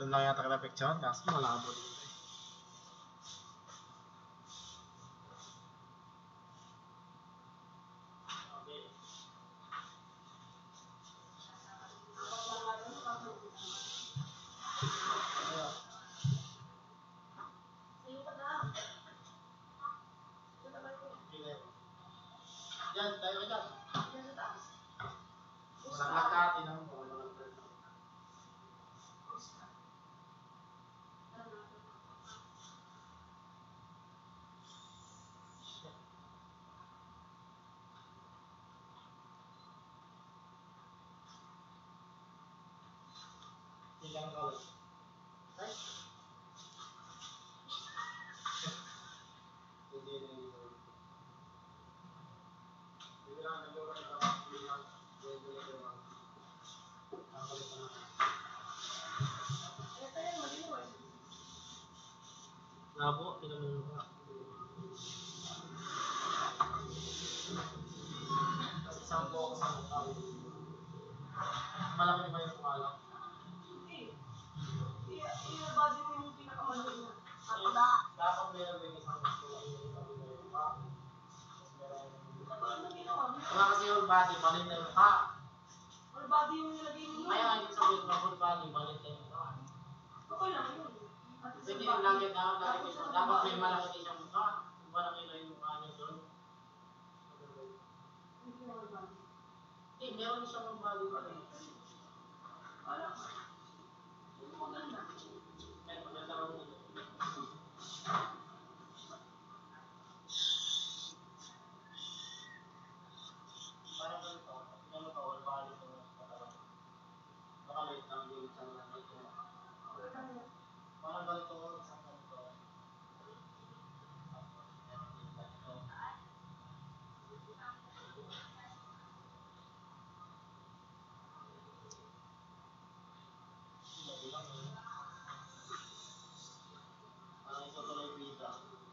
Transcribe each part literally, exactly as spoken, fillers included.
Doon lang yata kita picture, kaso malabo dito. Yan, tayo ka dyan. Yan sa taas. Walang lakatin ang mo. Ilang kawal. Ay? Hindi na yun. Hindi lang nagawa ng pang-ilang. Hindi lang nagawa. Ang kulit na naman. Ito yung maliwan. Labo, pinamulong ka. Tapos isang buo ko sa mukha. Malaki ba yung kumalang? Hindi. I-body mo yung pinakamalaki na. Ako na. Dapat meron din isang gusto. Wala kasi whole body, malit na yung mukha. Whole body yung nilagay mo. Kaya nga yung sabihin ng whole body, malit na yung mukha. Okay lang yun. Sige, yung lagi na, lagi ko. Dapat may malaki din siyang mukha. Kung malaki na yung mukha niya doon. Hindi, meron siyang whole body pa rin. Wala. Yung maganda. Meron maganda rin ito. Parang ganito, ano ka, whole body ko na katawan. Baka may tanggol sa mga ito. Parang ganito, isang ganito. Parang ito tuloy bida.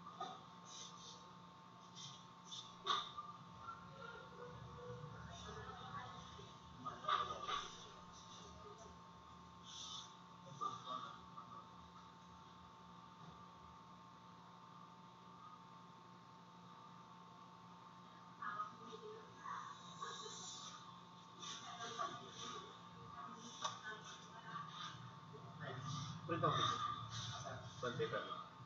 Print out ito. Bond paper.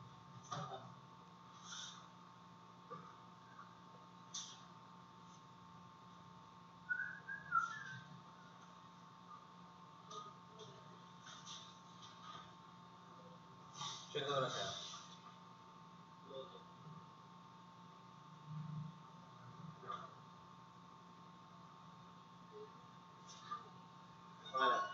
Check ko na siya. Pangalan.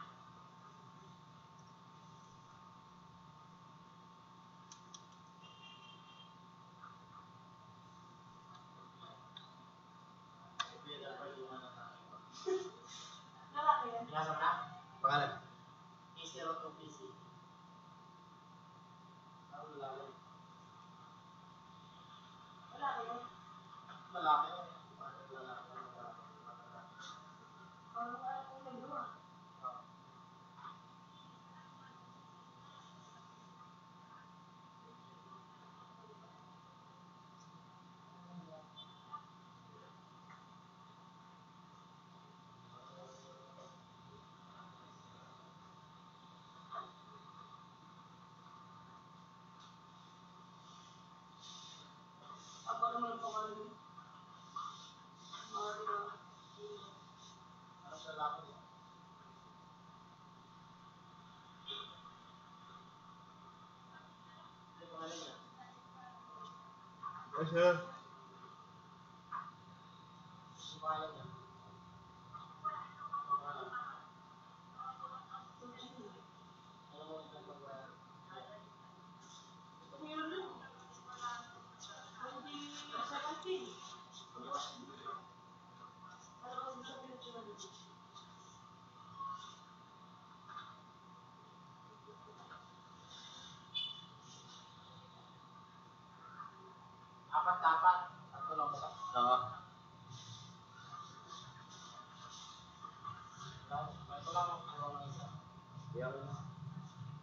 Lalaki yan. Lalaki na? Pangalan. A zero two P C. Ano lalaki? Lalaki yan. Lalaki yan. Parang lalaki. Parang ayaw kong nagawa. Apa naman pangalan mo? Maria. Ano sa lalaki? Ano pangalan niya? Yes, sir. Ano pangalan niya? Ano pangalan? Ano mo yung pagbabayan? Meron lang. Hindi sa kantin. Parang sa pinagsunan. Apat dapat. Tatlo lang ba? Oo. Ito lang ang kurang ng isa. Yan.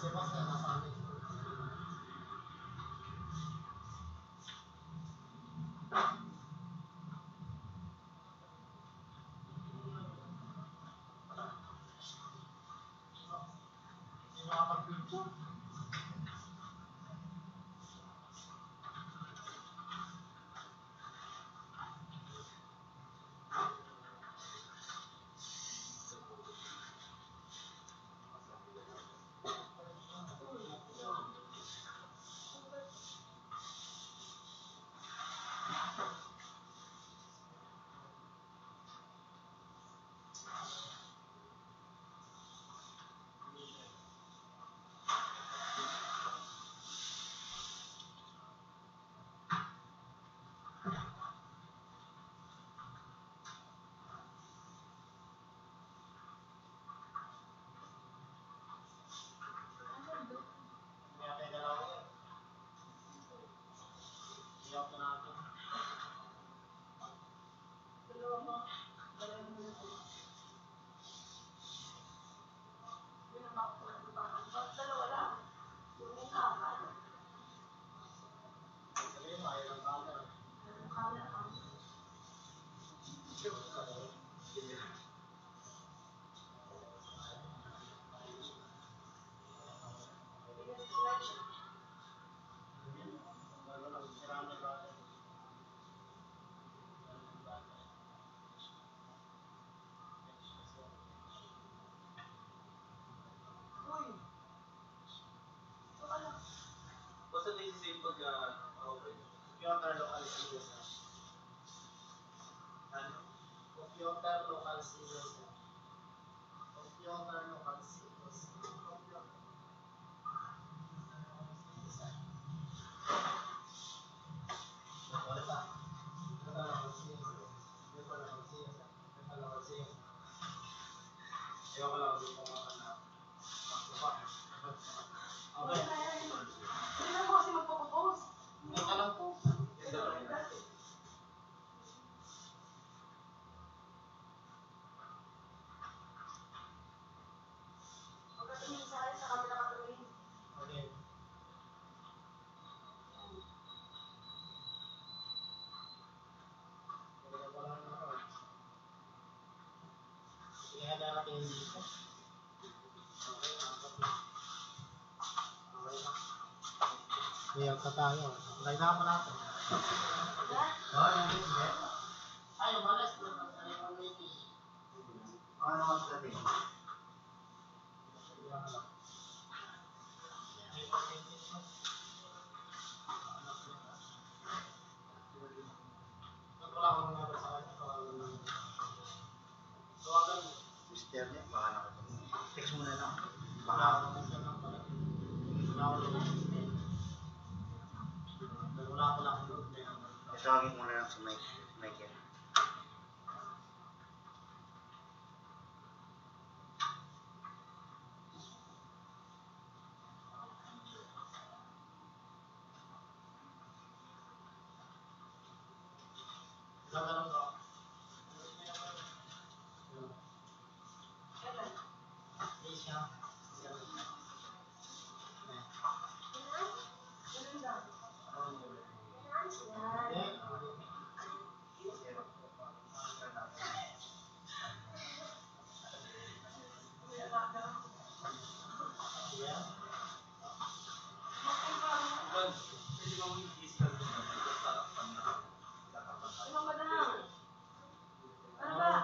Sebastian, nasa amin. Hindi makapag-picture. Kaya tayo dalawa yan. Iyak na natin. Dalawa mo. Dalawa mo na ito. Dalawa lang. Yung kapan. Sabihin mo, ayaw ng camera. Ayaw ng camera. Basta naisisave pag okay. Computer local series. Ano? Computer local series. Computer local series. Computer. Wala pa. Wala local series. Wala local series. Wala local series. Ayoko lang dito mga anak. Okay. Hindi na mo kasi magpapapos. May tanong po. Ito lang yun. Pagkatingin sa akin, sa kamila ka tuloy. Okay. Wala lang ako. Sige, handa natin yung dito. Okay, nakakapit. Okay na. Iyak ka tayo. Try na ako natin. Oo, yung sige. Ay, umalas. Ano yung meeting? Ano naman sa atin? Iyak ka lang. May pag-meeting mo. Ba't wala akong nangyari sa kanya? Tawagan mo. Tawagan mo. Mister niya, baka nakatulog. Text mo na lang. Baka Baka. ako minsan lang pala. Wala ako lang. Wala ako lang. Tawagin mo na lang si Mike. Mike yan. Ilang tanong ko? Kailan? Yes, siya. Ganun lang. Yan. Ano ba na? Ano ba?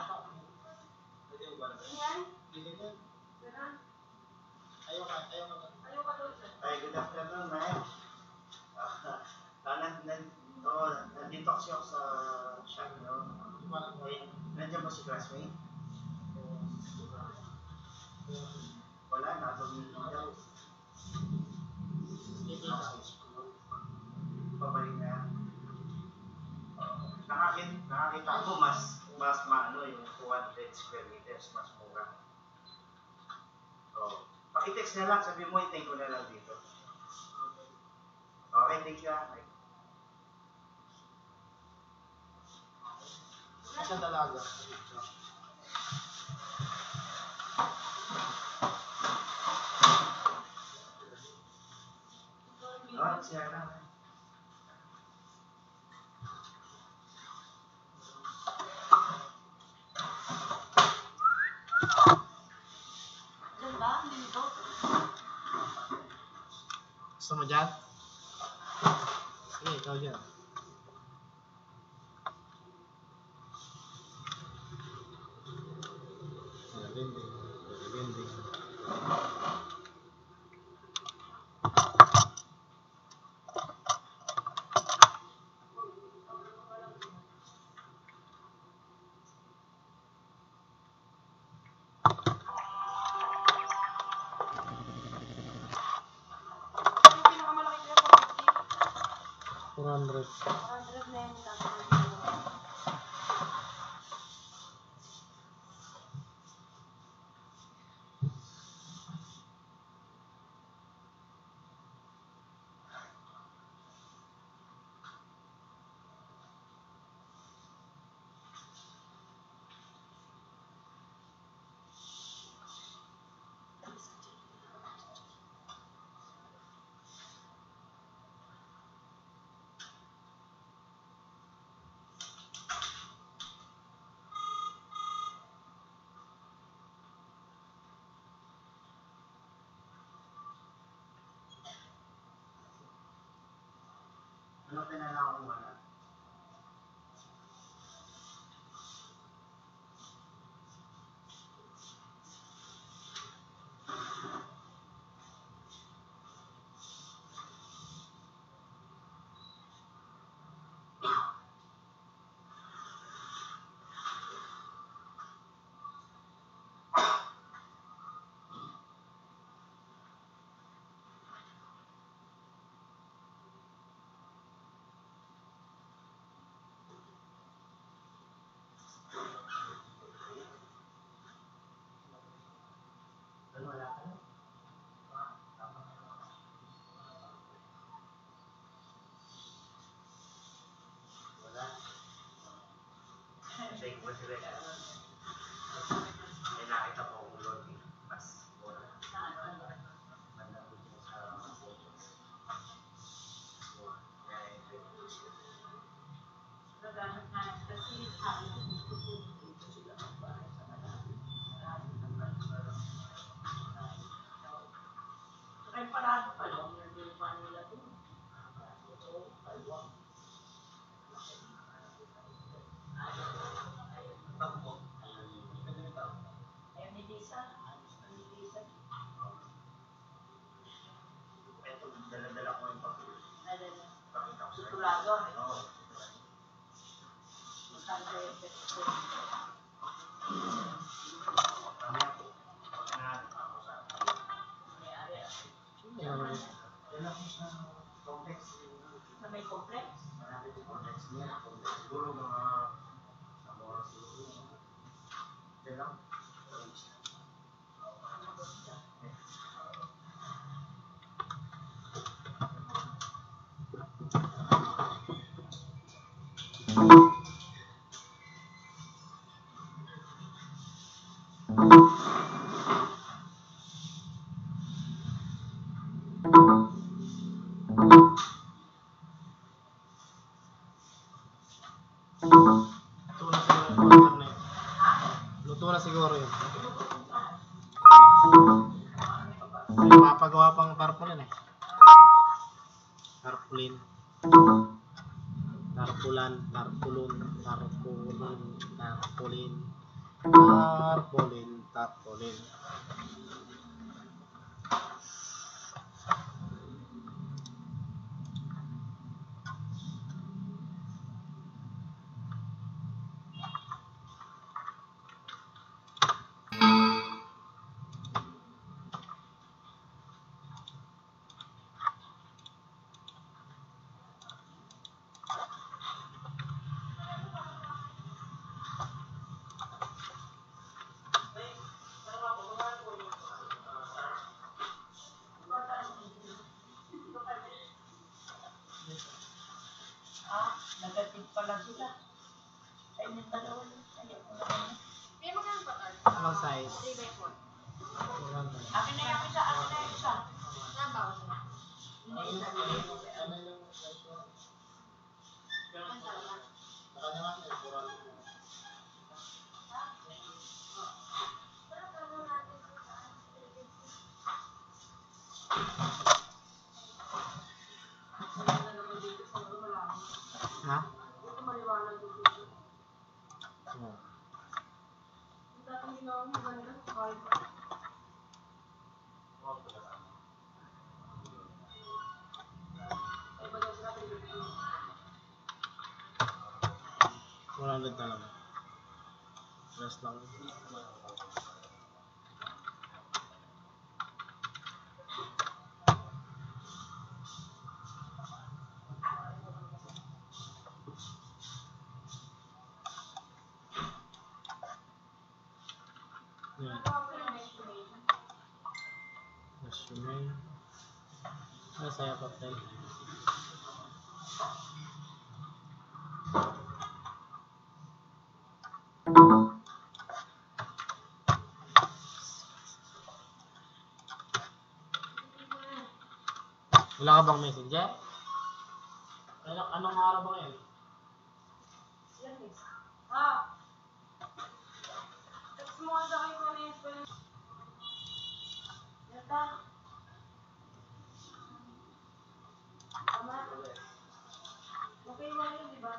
Yan? Ganun? Ayaw ka, ayaw ka. Ayaw ka doon. Ay, good afternoon, Mike. Ah, nan, nan, oh, nandito kasi ako sa shop, no? Wait, nandiyan ba si classmate? Wala, nasa-meeting daw. Pabalik na. Nakakit, nakakita ko mas, mas maano yung two hundred square meters, mas mura. Oh. Pakitext na lang, sabi mo, hintay ko na lang dito. Okay, thank you. ah. Sa dalaga. Gusto mo dyan? Sige, ikaw dyan. Nagaganding. Nagaganding. Yung pinakamalaki niya, four hundred. four hundred na yun. Ano pinala ko wala? Ano wala ka na? Wala. Shake mo sila. May nakita ko kung loading. Mas mura. Banda ko dyan sa photos. Kaya ito. Naghanap na kasi sabi ko dito sila magbahay sa malapit. Marami ng malapit. Saka yung parado pa lang, yung pa nila doon. So, kalwa. Ayaw ni Lisa. Ayaw ni Lisa. Ito, dala-dala ko yung papel. Ano na? Pakita ko sa Tutulago. Oo. Magkano yung pesto. Mamaya po. Pag nahanap ako sa May area. Ayan. dala ko sa complex. Na may complex. Marami yung complex niya. Complex. Siguro mga sa mga siguro. Ito lang. Luto na siguro yung internet. Luto na siguro yun. May papagawa pang tarpaulin eh. Tarpaulin. Tarpulan, tarpulun, tarpulin, tarpulin, tarpulin, tarpulin. Ah, negative pala sila. Sa inyong dalawa yun. Ayaw ko naman. May magkano ba tayo? Anong size? three by four. Akin na yung isa, akin na yung isa. Saan ba ako na? Hindi isa. Ang salamat. maliwanag dito. Oo. Yung dating ginawa mo, ganda, kahit pa. Ay, ba daw sila pinipili? one hundred na lang. Rest lang. Yan. Resume. Ay, saya pa tayo. Wala ka bang messenger? Ano, anong araw ba ngayon? Yan, miss. Ah! Text mo nga sa akin kung ano yung spell. Yata. Tama? Okay mo yun, di ba?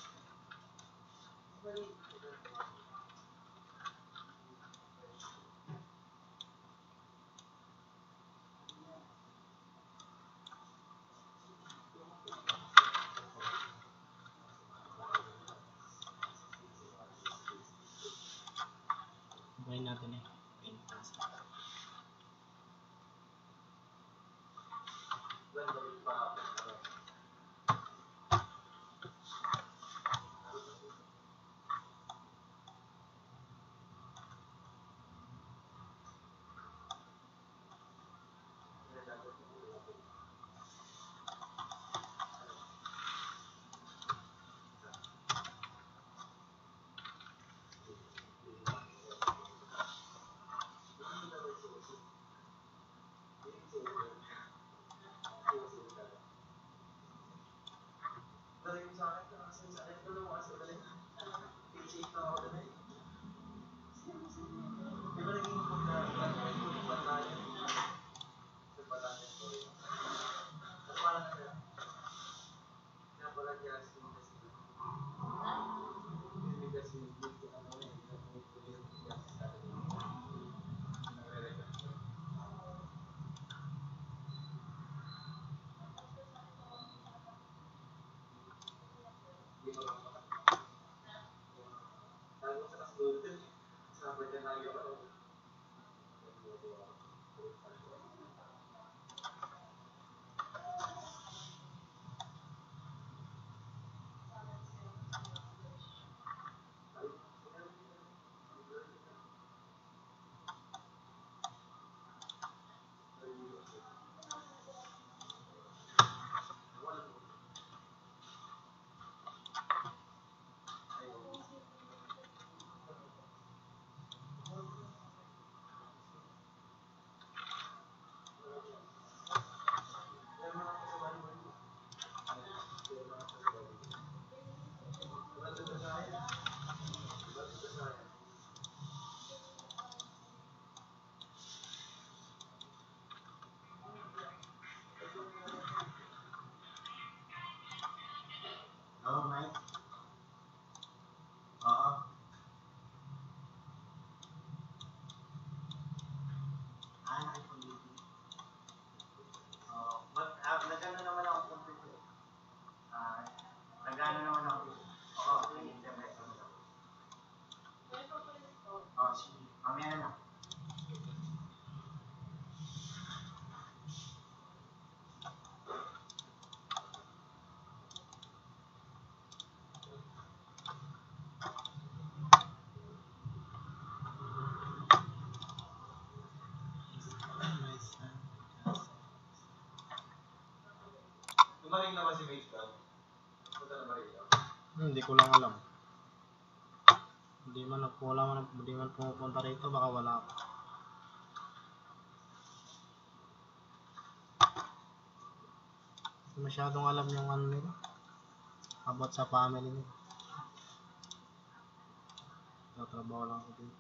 Balik. Bayin natin eh. Oh, Mike? Oo. Ah, nakipag-meeting. Oo. But, ah, nag-ano naman ako computer. Ah, nag-ano naman ako. Oo, in-internet naman ako. Oo, sige. Mamaya na lang. Tumaring na ba si Mage Bell? Punta na ba rito? Hmm, hindi ko lang alam. Hindi man wala man hindi man pumupunta rito, baka wala ako. Hindi masyadong alam yung ano nila about sa family nila. Tatrabaho lang ako dito.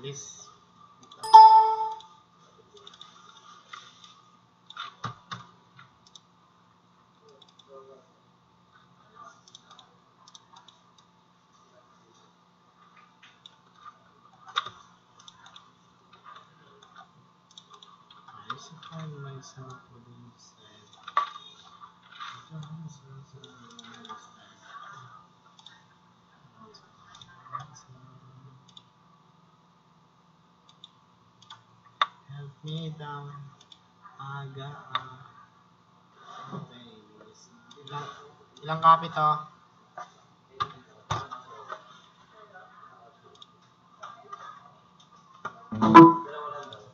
Alis. I used to find myself within the same. Help me down, aga, ah, baby. Ilang, ilang copy to? Dalawa lang daw.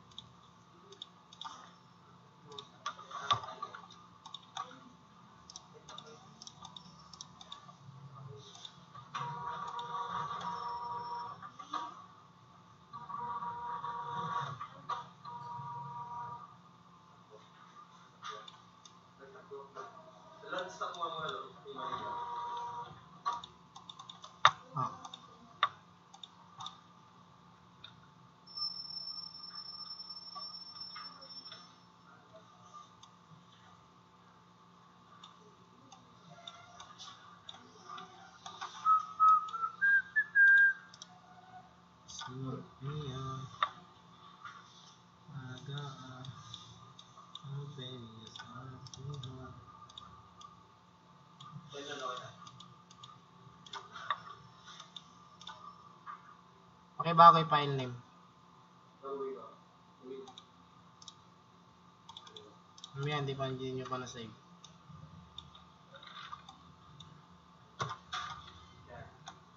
Dalawa stock mo mga lo. Yung Manila. Ah. Sweet me up, aga, ah, oh baby, it's hard to hold. Kaya na okay na. Okay ba ako yung file name? Bago ikaw. Uwi. Mamaya, hindi pa hindi nyo pa na-save. Yan.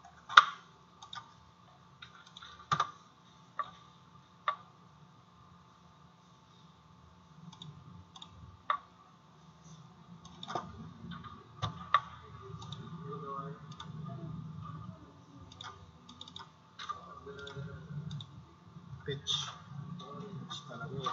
Pitch. Pitch talaga eh.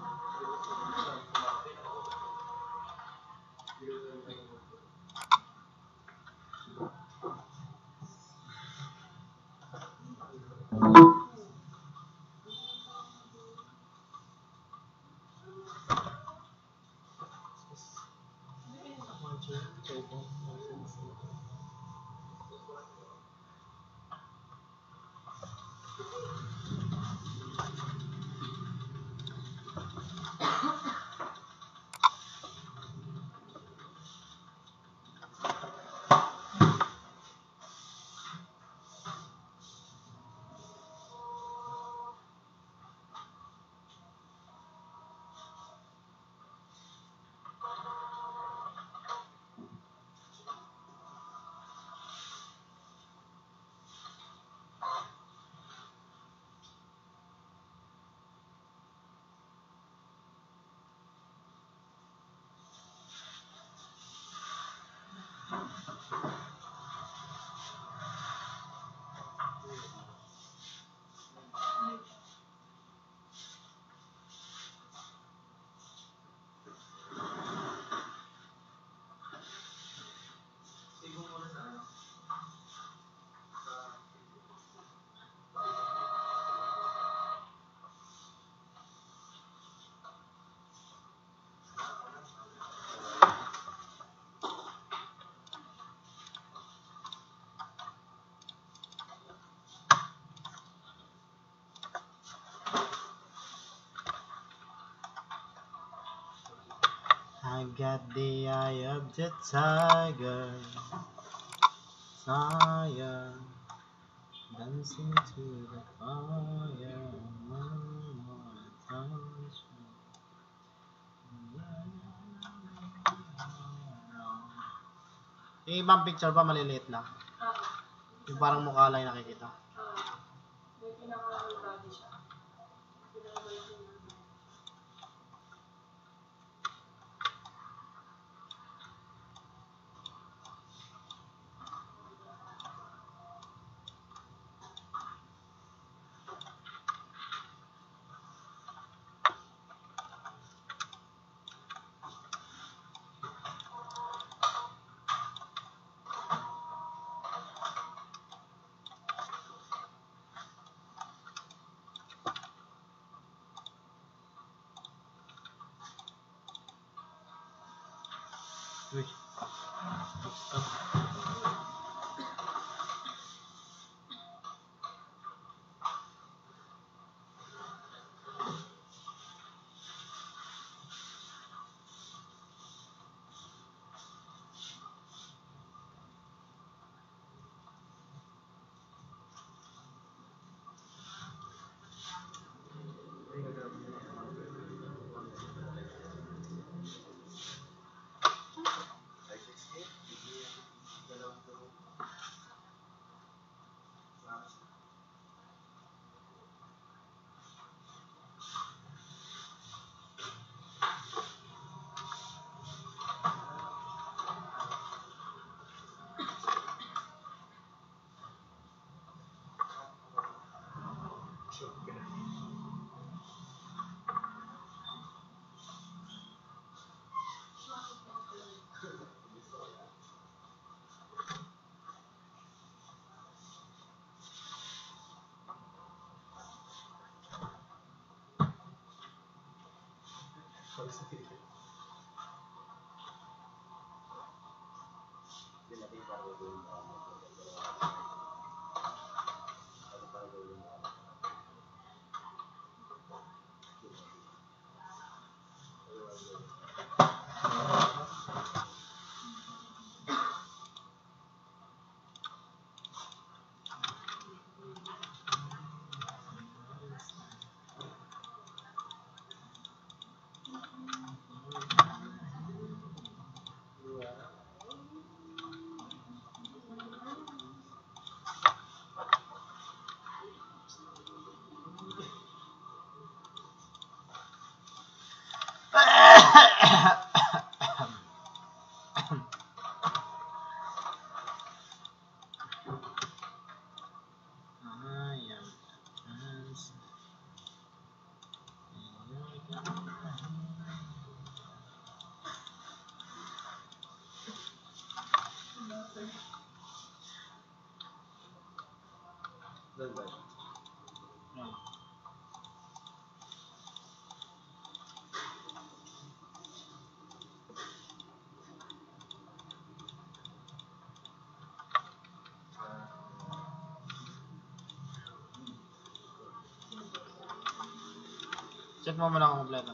Sigo muna sa ano. I got the eye of the tiger, fire, dancing to the fire, one more time. Yung ibang picture pa maliliit lang. Oo. Yung parang mukha lang yung nakikita. Oo. May pinaka-body siya. Pinaka-body niya. Uy. Doon ba? Check mo muna kung kompleto.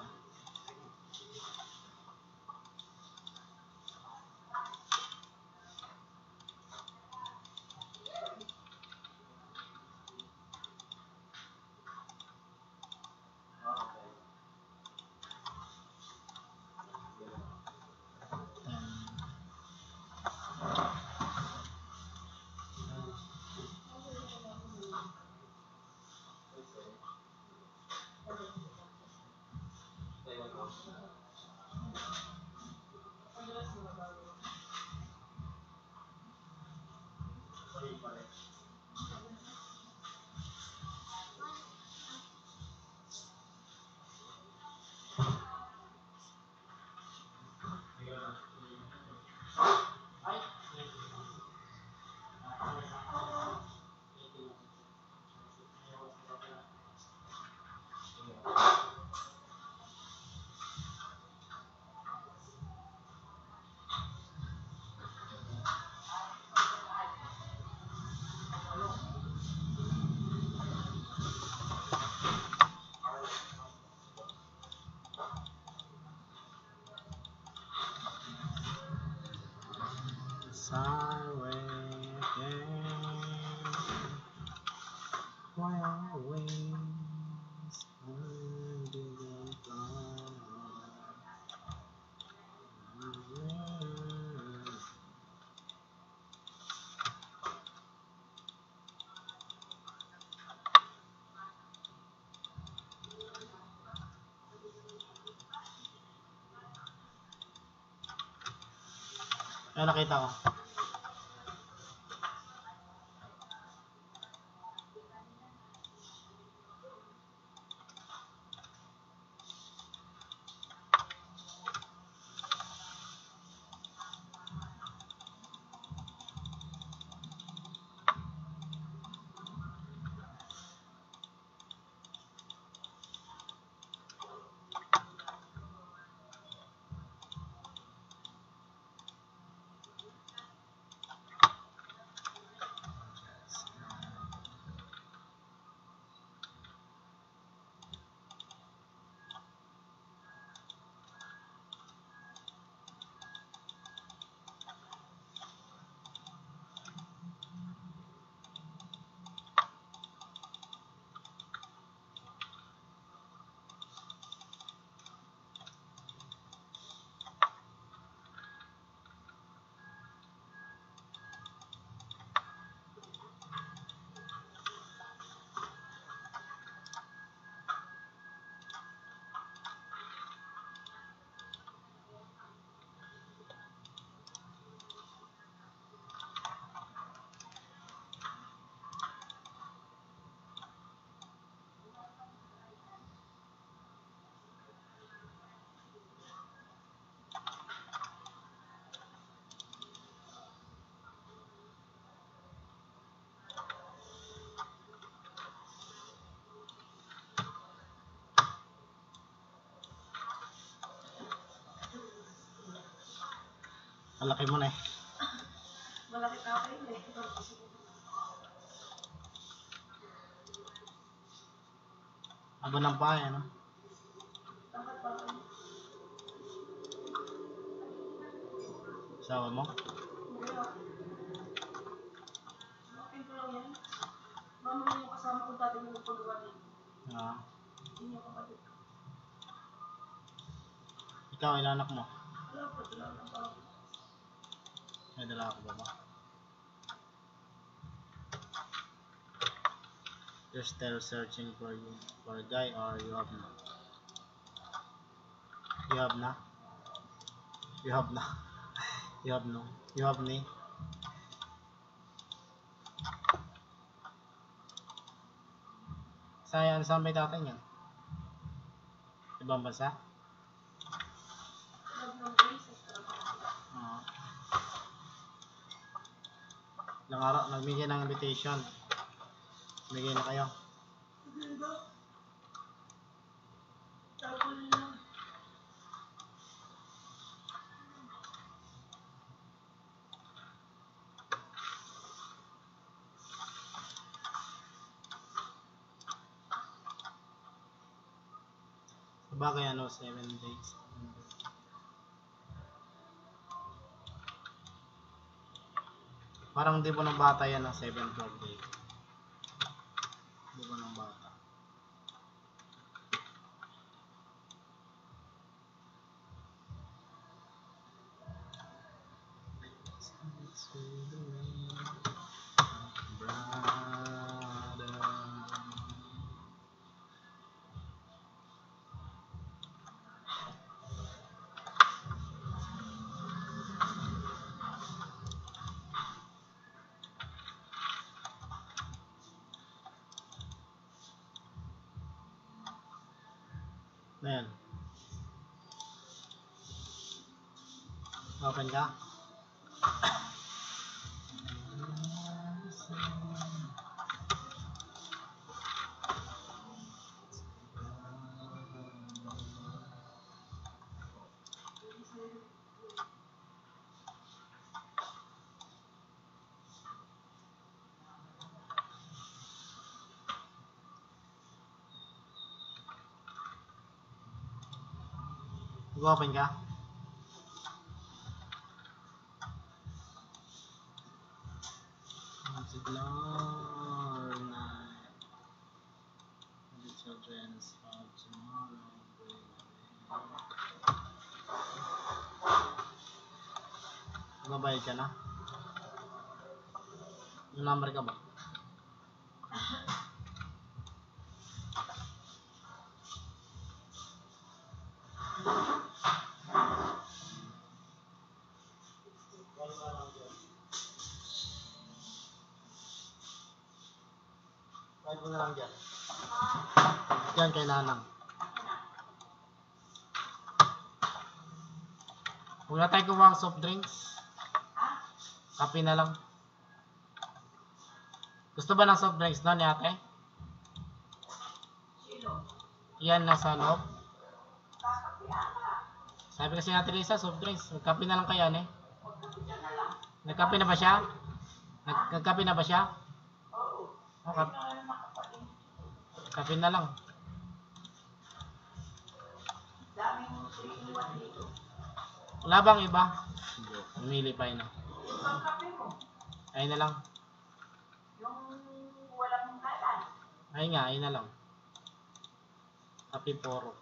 Sorry again. Why always under the dawn? Ay, nakita ko. Malaki mo na eh. Malaki ka kayo eh. Aba ng paa, ano? Dapat pa kayo. Sawa mo? Hindi ah. Bakit ko lang yan? Mama mo yung kasama ko dati mo paggawa dito. Ah. Hindi niya kapatid. Ikaw, ilan anak mo? Wala pa, wala na pa. May dala ako ba ba? You're still searching for you for a guy or you have na? You have na? You have na? You have no? You have ni? Sayang, saan may tatay niyan? Ibang bansa? Love ng braces. Oo. Ilang araw, nagbigay ng invitation. Bigay na kayo. Hindi ba? Tapos lang. Sabagay ano, seven days. Parang di po ng bata yan ng seven twelve days. Di po ng bata. Ayan. Open ka? Mag-open ka? Once a glory night, the children's of tomorrow bring away. Magbabayad ka na? Yung number ka ba? Bayad mo na lang dyan. Dyan kay Nanang. Huwag na tayo kumuha ng soft drinks. Kape na lang. Gusto ba ng soft drinks na ni ate? Yan nasa loob. Sabi kasi natin Lisa, soft drinks. Magkape na lang kaya eh. Nagkape na ba siya? Nag nagkape na ba siya? Oo. Oh, kap Kaya na nakapatid. kape na lang. Daming three-in-one dito. Wala bang iba? Umili pa yun. Isang kape mo. Ayun na lang. Yung walang kalan. Ayun nga, ayun na lang. Kape poro.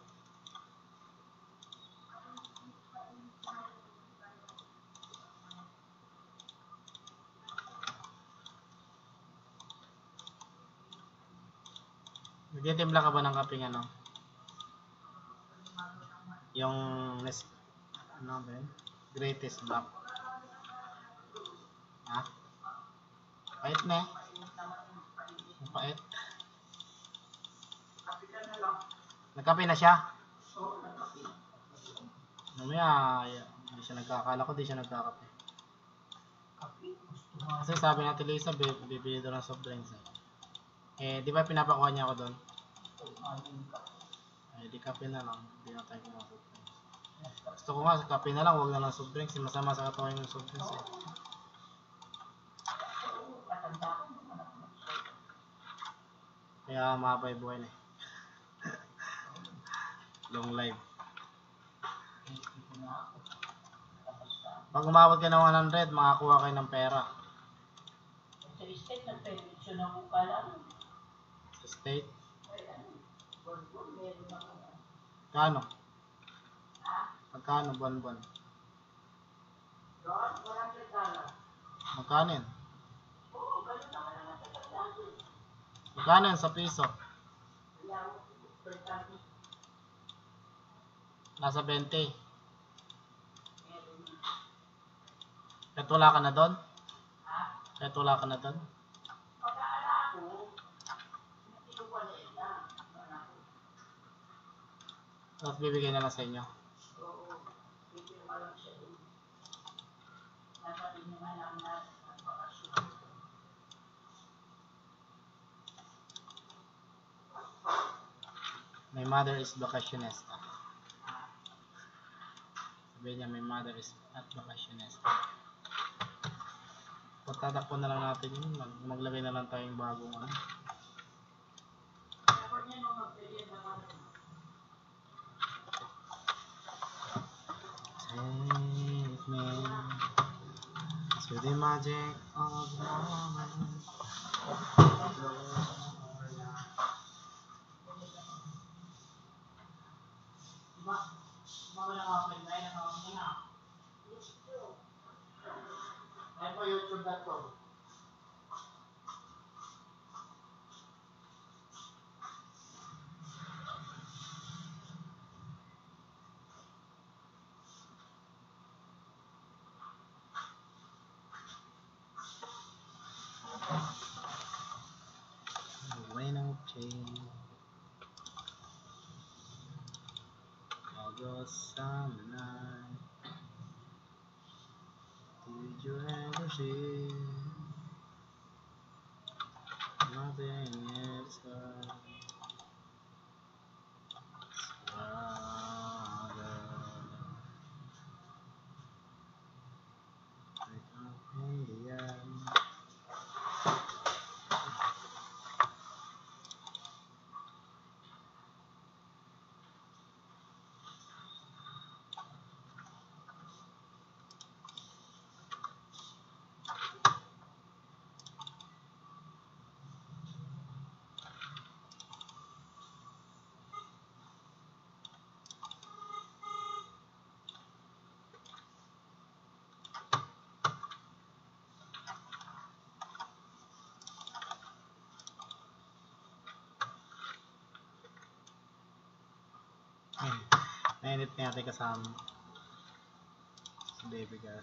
Nagtitimpla ka ba ng kapeng ano? Yung nes ano ba yun? Greatest black. Ha? Pait na eh. Ang pait. Kape ka na lang. Nagkape na siya? Oo, nakape. Mamaya, ay- hindi siya nagkakala ko, di siya nagkakape. Kape? Gusto mo. Kasi sabi natin Lisa, bi- bibili doon ng soft drinks eh. Eh, di ba pinapakuha niya ako doon? Ayun ka. Eh, di kape na lang. Hindi na tayo kumakuha. Gusto Gusto ko nga, kape na lang, huwag na lang soft drinks. Masama sa katawan yung soft drinks eh. Patanda ko naman ako mag-share. Kaya mahaba yung buhay na eh. Long life. Dito na ako. Tapos na. Pag umabot ka ng one hundred, makakuha kayo ng pera. Sa estate, nagpa-eleksyon ako kala. Sa state. Ay, ano? Buwan-buwan, meron ako. Kano? Ha? Magkano buwan-buwan? Doon, walang regalo. Magkano yun? Oo, ganun naman ang natatandaan ko. Magkano yun sa piso? Kaya ako, importante. Nasa twenty. Meron na. Kahit wala ka na doon? Ha? Kahit wala ka na doon? Pag-aala ako, tinuwalay na. Ano ako? Tapos bibigyan na lang sa inyo. Oo, bibirma lang siya doon. Dapat din naman lang na nagpakasyon. My mother is vacationista. Sabi niya, my mother is at vacationista. Pagtatakpo na lang natin yun. Mag maglagay na lang tayong bagong ano. Dapat niya nung magpilin na naman. Take me to the magic of the moment. Diba? Diba wala ka friend na yun? Nakawag niya na. Ayun po youtube dot com. Rain of change. August summer night. Did you ever see nothing else but water? Like a million. Ayun. Nainit na natin kasama si baby girl.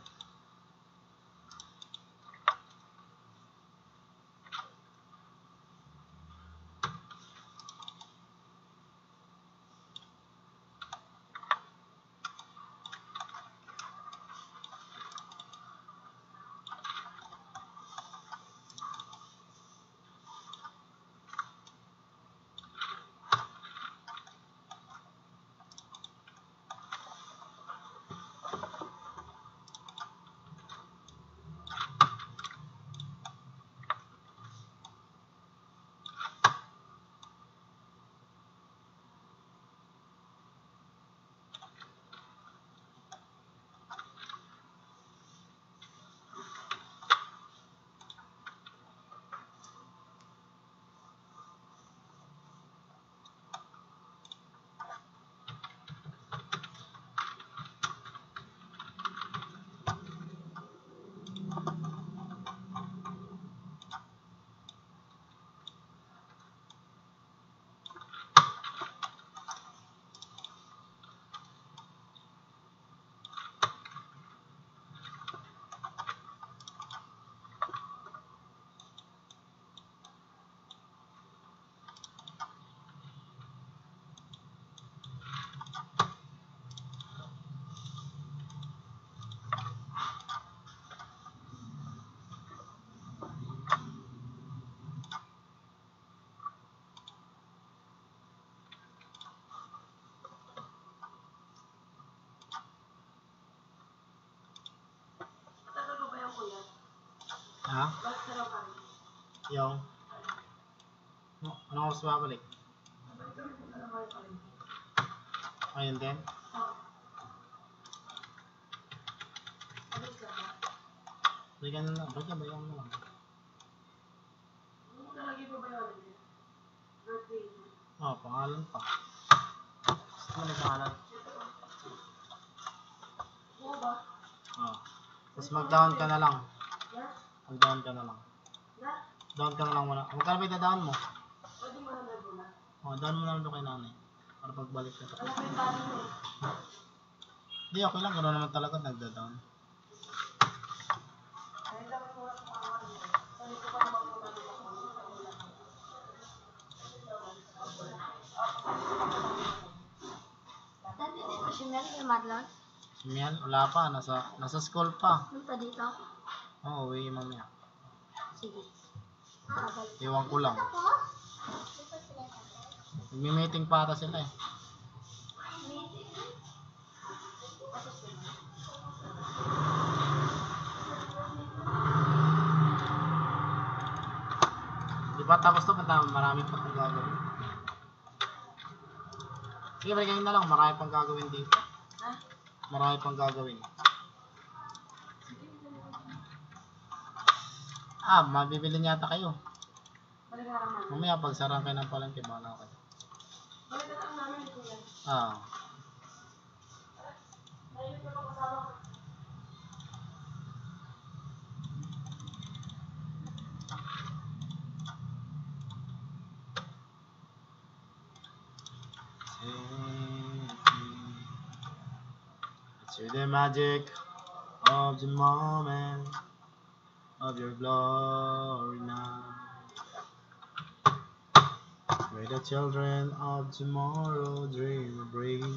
Ha? Bakit na raw kami? Yung? No, anong oras babalik? Ano kayo kami? Ayun din? Oo. Abot ka ba? Balikan na lang. Balikan, balikan mo lang. Ano lagi pa ba yun? Birthday niya. Oh, pangalan pa. Gusto mo na pangalan? Oo ba? Oh. Tapos mag-down ka na lang. Na? Mag-down ka na lang. Na? Down ka na lang muna. Magkano ba ita-down mo? Pwede mo na labo na. Oh, down mo na lang doon kay nanay. Para pagbalik ka. Alam ko yung tali mo eh. Hindi, okay lang. Gano'n naman talaga nagda-down. Ay, dapat mo na pangalan mo. Sabi ko pa naman kung ano ako. Dati dito si Mel, kay Marlon. Si Miel, wala pa. Nasa, nasa school pa. Ano pa dito? Oo, oh, uwi mamaya. Sige. Nakabalik. Iwan ko lang. Ako? Nagmi-meeting pa ata sila eh. Di ba tapos to, marami pa itong gagawin. Sige, balikan na lang. Marami pang gagawin dito. Ha? Marami pang gagawin. Ah, mabibili niya ata kayo. Balik na naman. Mamaya pag sarang kayo ng palengke, bahala kayo. Balik na lang namin ito yan. Ah. Ayun ko lang kasama ko. To the magic of the moment of your glory now. May the children of tomorrow dream of breathe.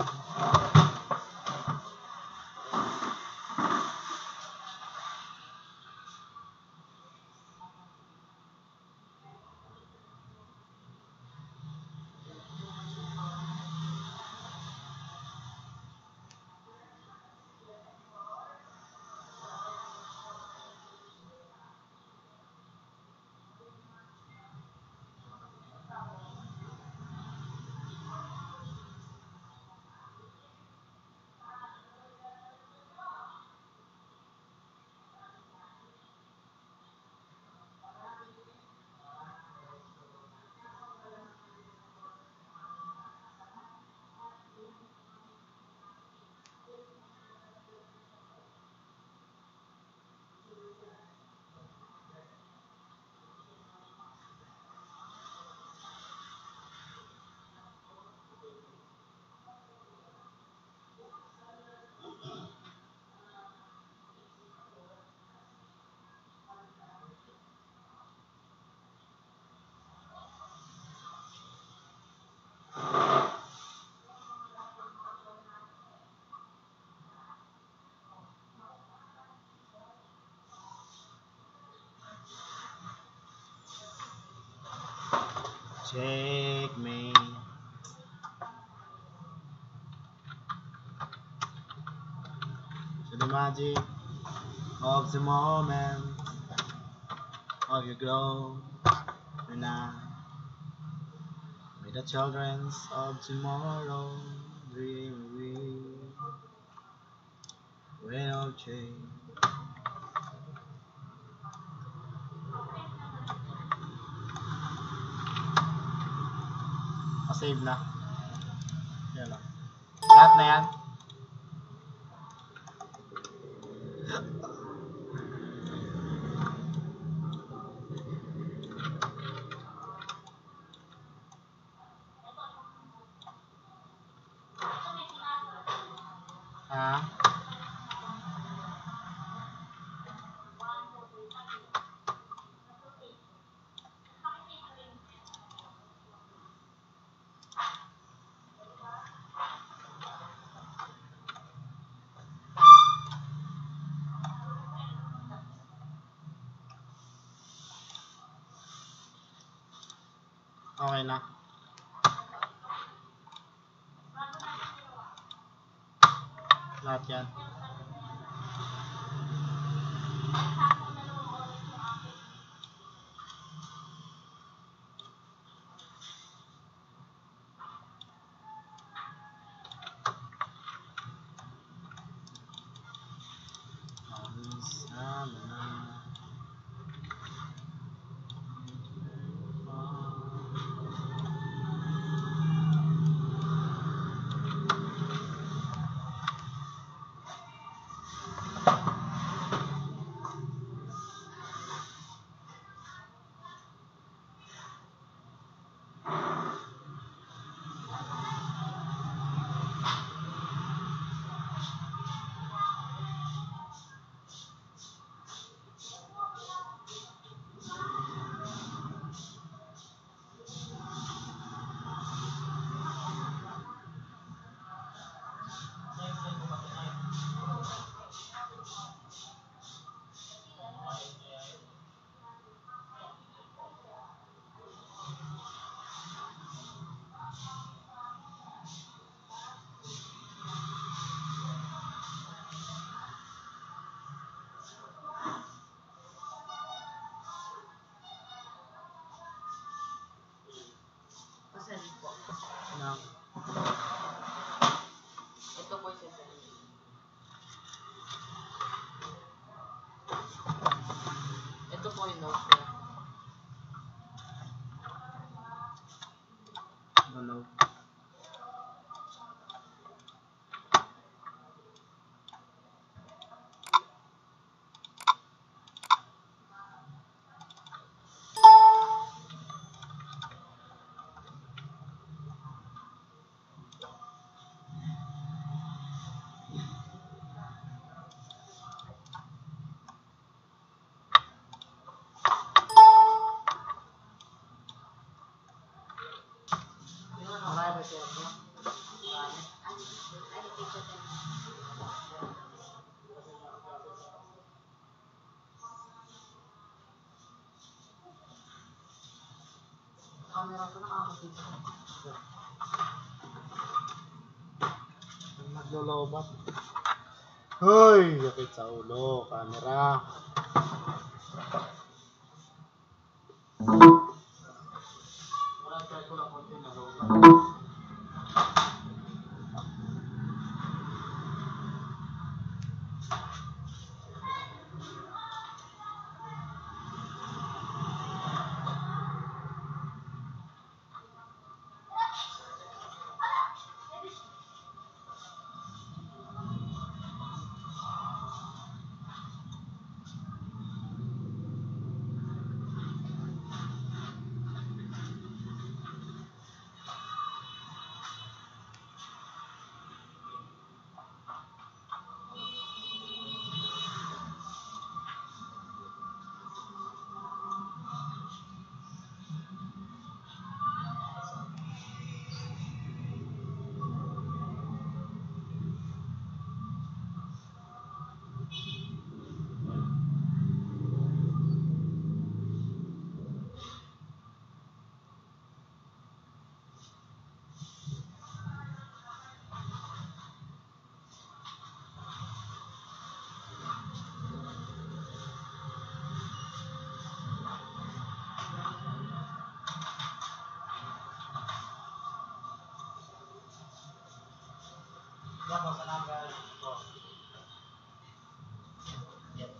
Take me to the magic of the moment of your glow and I. May the children of tomorrow dream we will change. Save na. Yan lang. Lahat na yan. Ha? Okay na. Lahat yan. ako nakakakita. Naglolobat. Hoy! Yakit sa ulo. Camera. Wala try ko lang konti na lobat. Bago sa number four. Yes.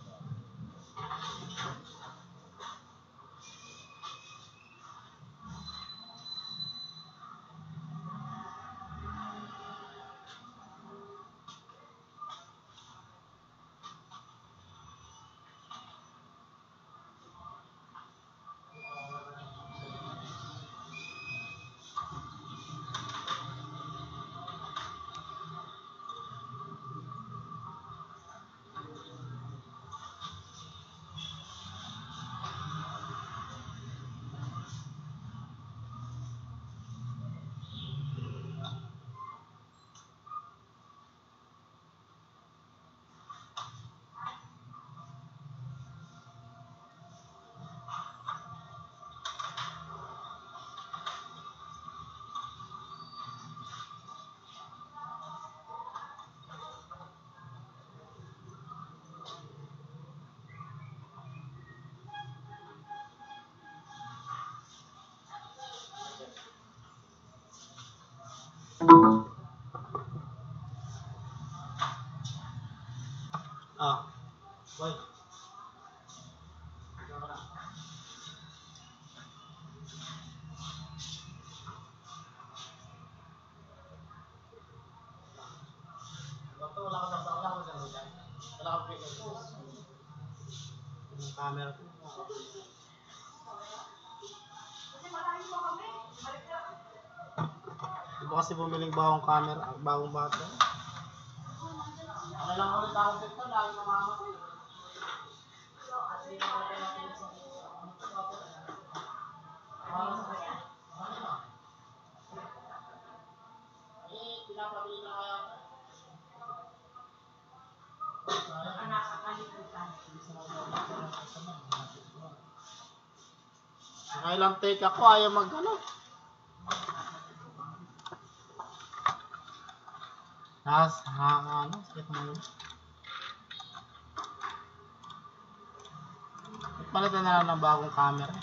Ah. Boy. Ikaw na. Bakit wala ka basta wala ka sa lugar? Wala ka picture. Yung camera ko. Di ba kasi bumiling bagong camera, bagong bata? Ano lang ulit ako dito, lagi namama ko. Eh, pinapabili na kaya ako. Baka nakakalimutan. Nakailang take ako, ayaw mag ano. Nas, ha, ano, sakit mo yun. Palitan na lang ng bagong camera.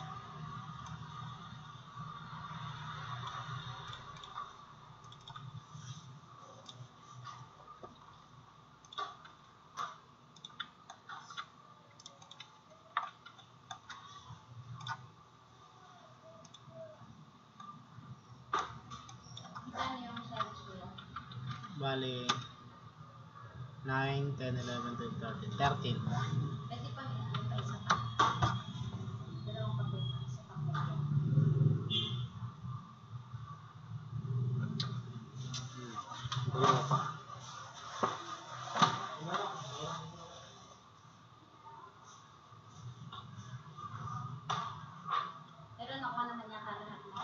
Saan yung size ko yun? Bali, nine, ten, eleven, twelve, thirteen. thirteen. Pwede pa rin pa isa pa. Dalawang papel pa. Isa pang papel. Dalawa pa. Pero nakuha naman niya lahat mo.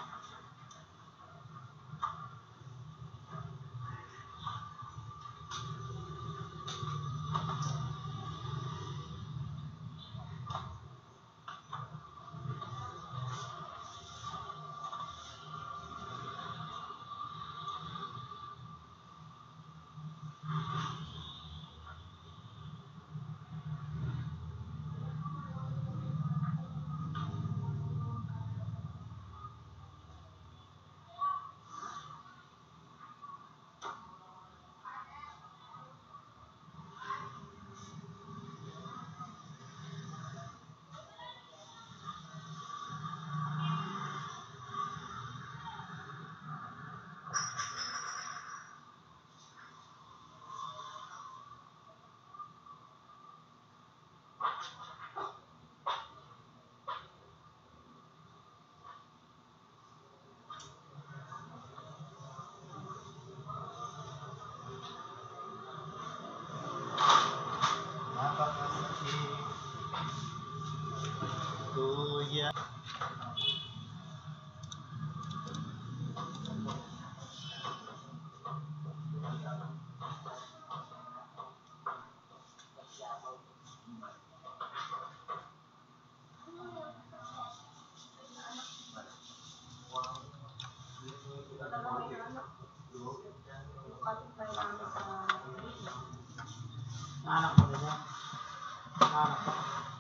Naanak ko rin yan. Naanak ko.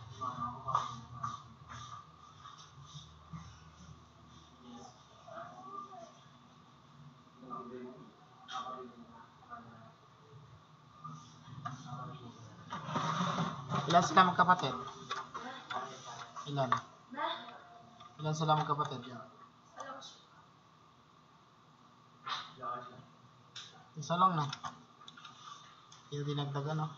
Ilan sila magkapatid? Ilan? Na? Ilan sila magkapatid? Alam ko. Isa lang na. Hindi na dinagdagan, no?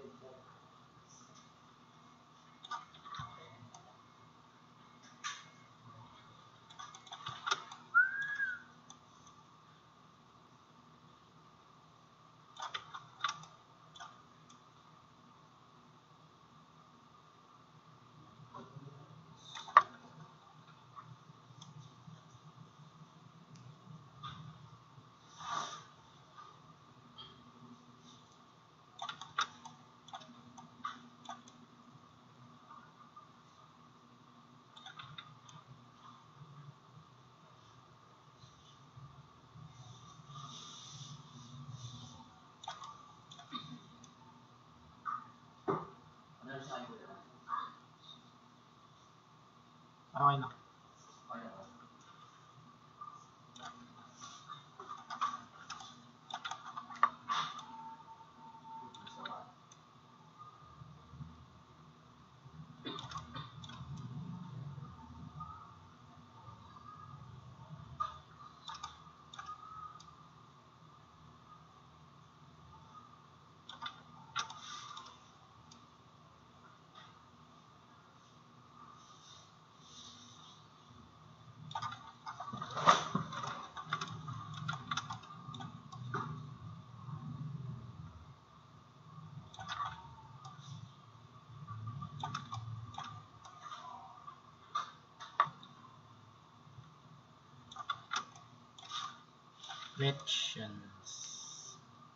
Okay na. Questions.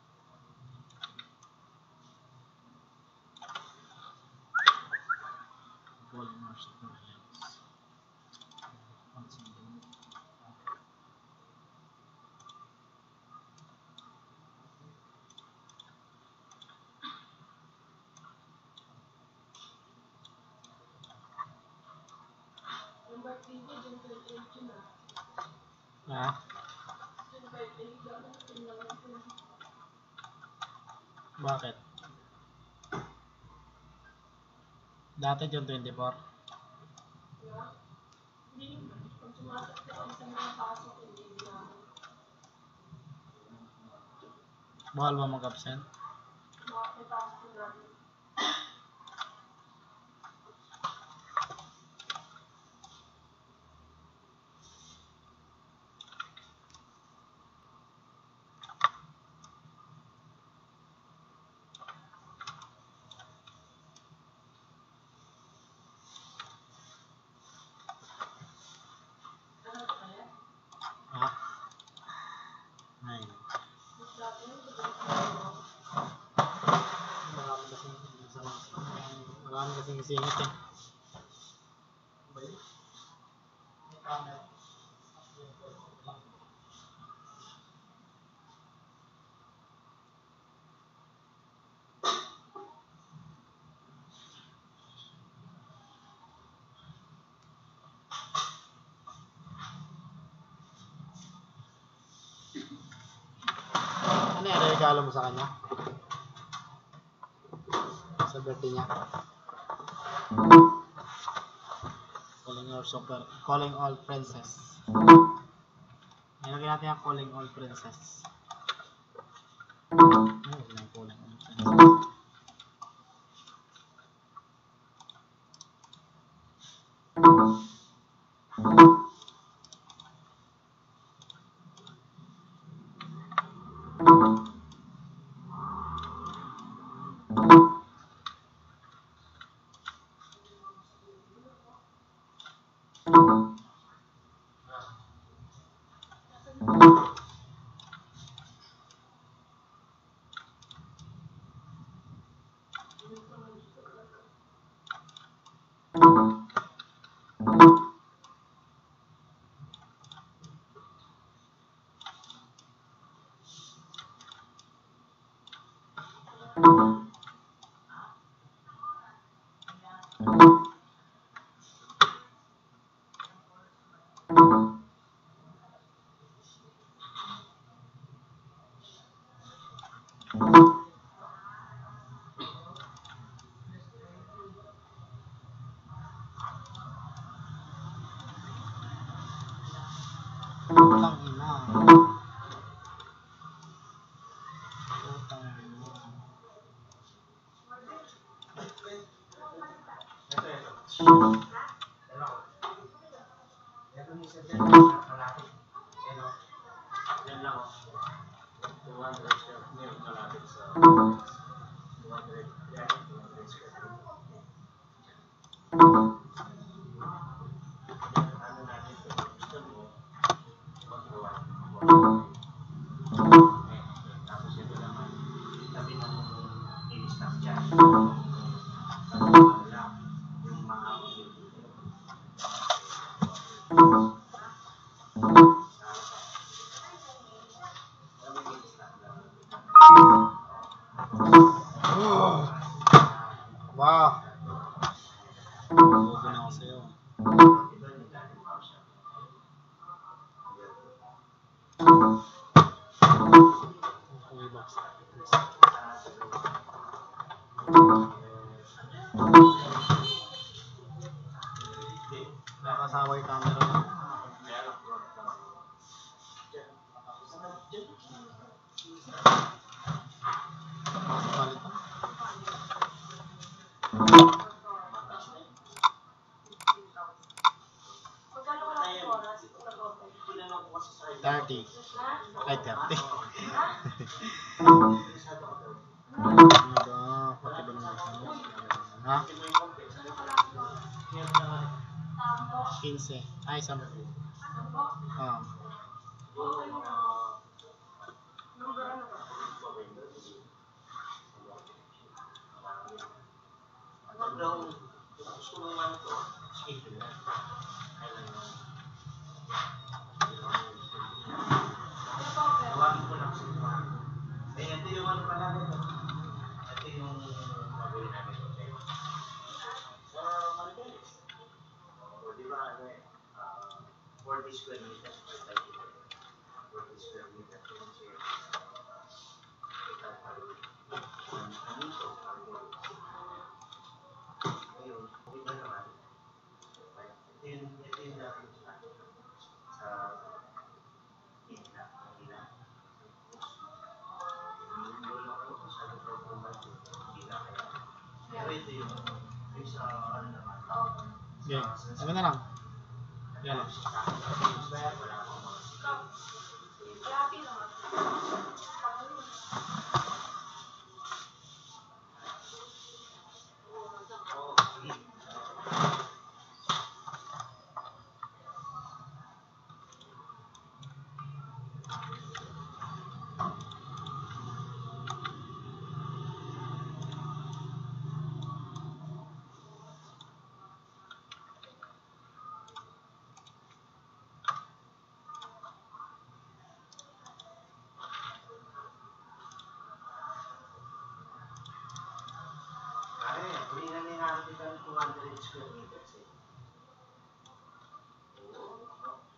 Polymers of variants. Yung birthday ko, June twenty-eight yun ah. Ah, June twenty-eight, gano'n, yun lang ang yun. bakit? Dati June twenty-four. Kaya, hindi, pag sumasok ka sa mga pasok, hindi na. Bawal ba mag-absent? Mga may pasok ko natin. Ano ka kaya? Ah. Nine. Mas dati yun, sa birthday ko. Marami kasing marami kasing singit eh. May camera. Ano yan? Regalo mo sa kanya? Sa birthday niya? Calling all super, calling all princess. Nilagyan natin yung calling all princess. Ano yung calling all princess? Dalawa. Meron isa dyan na kalapit. Ano? Yan lang. two hundred square meter kalapit sa two hundred. Yan, two hundred square meter. Ano natin ito? Gusto mo? Magawa. Eh, tapos ito naman. Sabi ng i-staff dyan. Wala. Yung mahamon yung dito. Wow! Bugo na ako sa'yo. Okay, box. Nakasawa yung camera na. Palit na. Magkano ka lang yung oras? thirty. Ay, thirty. Ano ba? Pati ba naman ako? Ha? fifteen. Ay, sampu. Ah. Ano daw, gusto mo naman ito, schedule na. Kailan mo? Tawagin ko lang sa iba. Eh, ito yung ano pala nito. Ito yung gagawin namin ito sa'yo. Sa Maribeles. O, di ba, ano eh, ah, forty square meters per side. forty square meters per side. Ito, ano ito? Ayun, okay na naman. Ito yung, ito yung natin sa sa Ina, Ina. Yung wala ko sa pagkakuman ko, Ina kaya. Pero ito yung, yung sa ano naman. Okay. Ano na lang? Yan lang. Wala akong mga sikap. Grabe naman. Oo, sige. Ay, hindi na nihanap kita ng two hundred square meters eh. Oo.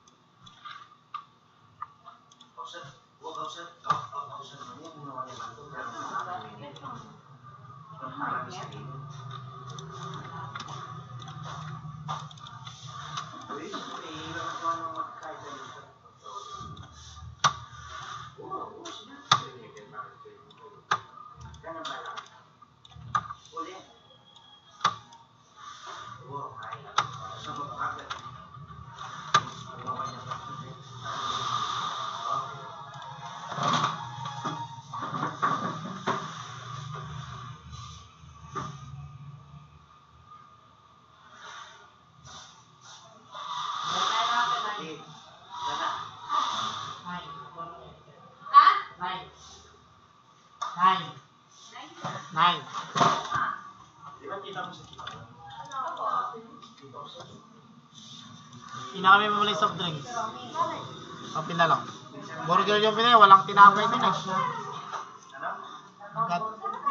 Kausan, huwag kausan, kausan mo yan, ano ka naman ito, pero sa akin yun, yung parang isa rin. Uy, may hirap ko ano magkaya dito. Oo, oo, sinabi. Ganun ba lang? Uli. Oo, kaya lang. Sa mga agad. Ano ka niya ba? Okay. Sana. Ha? Nine. Nine. Nine. Di ba kita mo sa kita mo? Kita mo sa Hindi na kami mamali soft drinks. O, pina lang. Burger yung pinay, walang tinapay din eh. ano? Gat.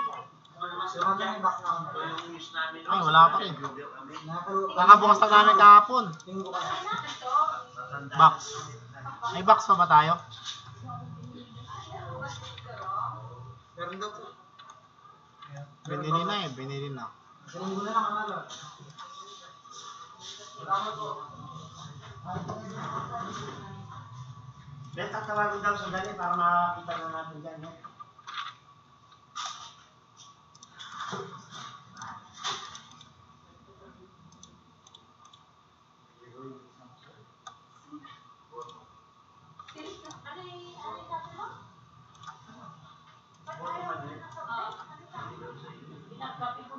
Yung news namin. Ay, wala pa rin. Nakabukas na namin kahapon. Box. May box pa ba tayo? Meron daw po. Binili na eh, binili na. Sinunggo na lang ang ano. Ben, tatawagin daw sandali para makakita na natin dyan. No?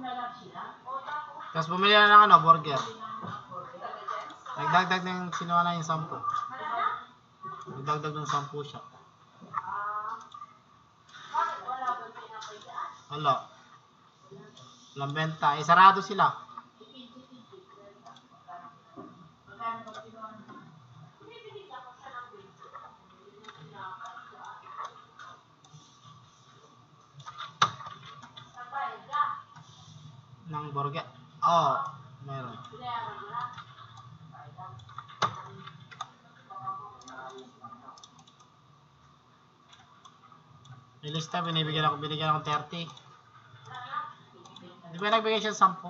na lang sila. Tapos bumili na ng ano, burger. Nagdagdag ng sinuha na yung sampu. Nagdagdag ng sampu siya. Bakit wala ba pinapay dyan? Wala. Walang benta. Eh, sarado sila. Magkano ba kinuha niya? Binibigyan ako siya ng video. Sabay ka. Ng burger. Oo. Oh, meron. Binayaran mo na. May lista, binibigyan ako, binigyan ako thirty. Di ba nagbigay siya ten?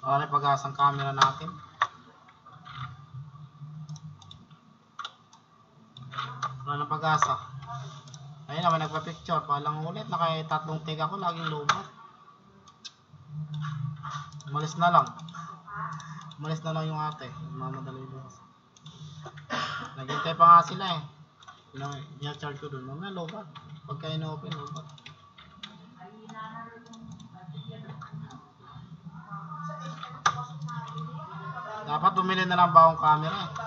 Wala na pag-asang camera natin. Wala na pag-asa. Ayun naman nagpa-picture. Palang ulit. Naka tatlong take ako. Laging lobat. Umalis na lang. Umalis na lang yung ate. Mamadali bukas. Naghintay pa nga sila eh. Ina-charge ko dun. Mamaya lobat. Pagka ino-open, lobat. Dapat bumili na lang bagong camera eh.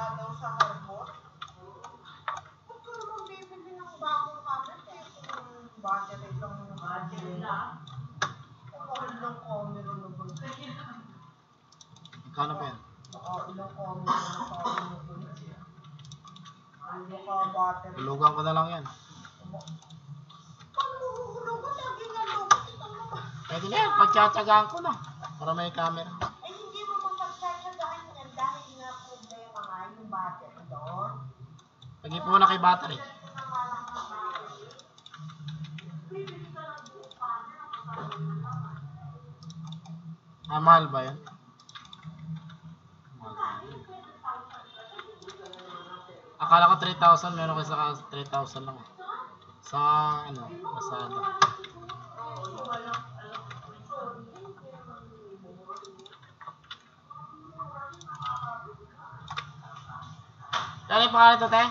Magkano pa yan? Hulugan ko na lang yan. Pwede na yan, pagtsatsagaan ko na. Para may camera. Ay, hindi mo mapagsasagaan yan dahil nga problema nga yung battery doon. Lagi po na kay battery. Ah, mahal ba yan? Akala ko three thousand, meron kasi sa three thousand lang. Sa ano, Lazada. Ano yung pangalan ito, te?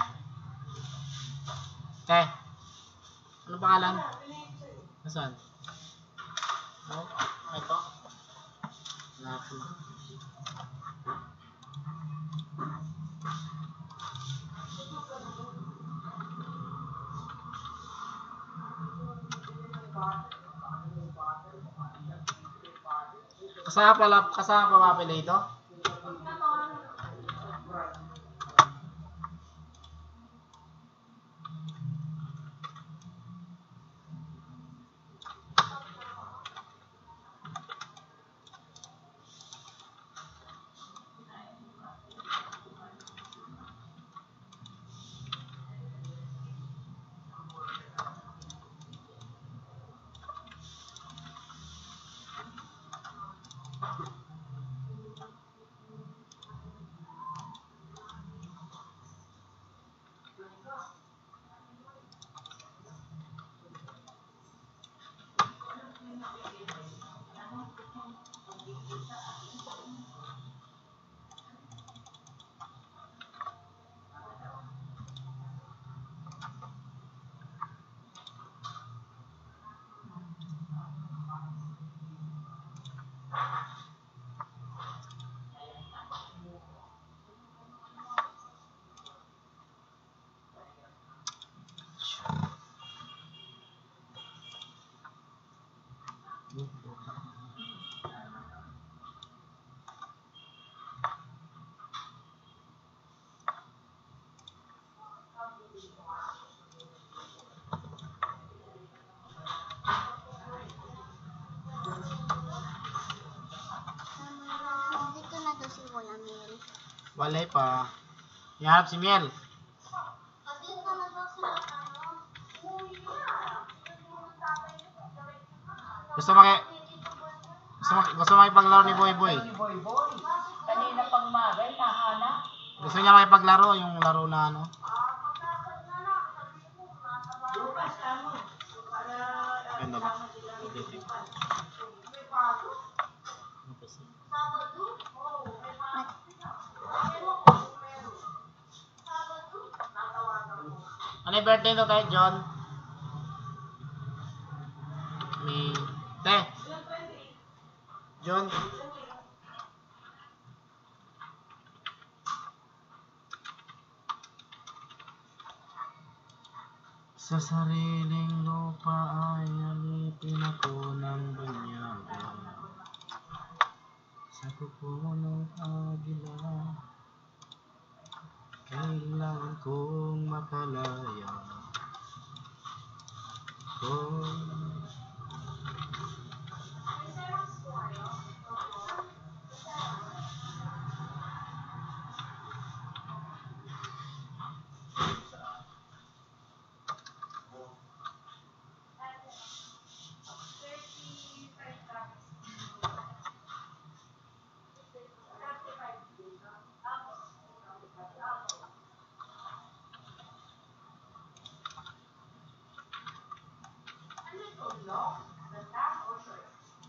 Te? Ano pangalan? Nasaan? Oh, ito. Naku. Kasama pala, kasama pa ba pala ito? Dito na daw si Wala Mel. Walay pa. Ihanap si Miel. Dito na daw si Wala. Gusto maki... Gusto maki... Gusto makipaglaro ni Boy Boy. Boy, boy. Kanina pang magay, nahanap. Gusto niya makipaglaro yung laro na ano. Bukas kamo. Ganda ba? Ano yung birthday nito tayo, John? May... Te! John? Sa sariling lupa ay alipin ako ng banyaga. Sa kuko ng agila, kailangan kong makalaya. Kung long, ganda, or short?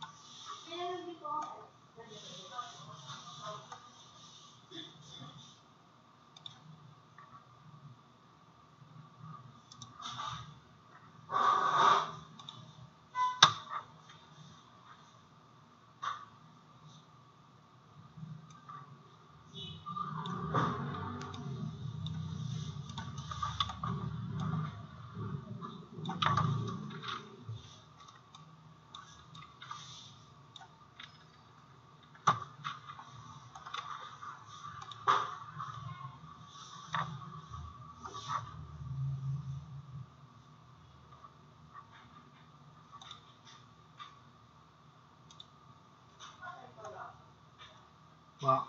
Wow.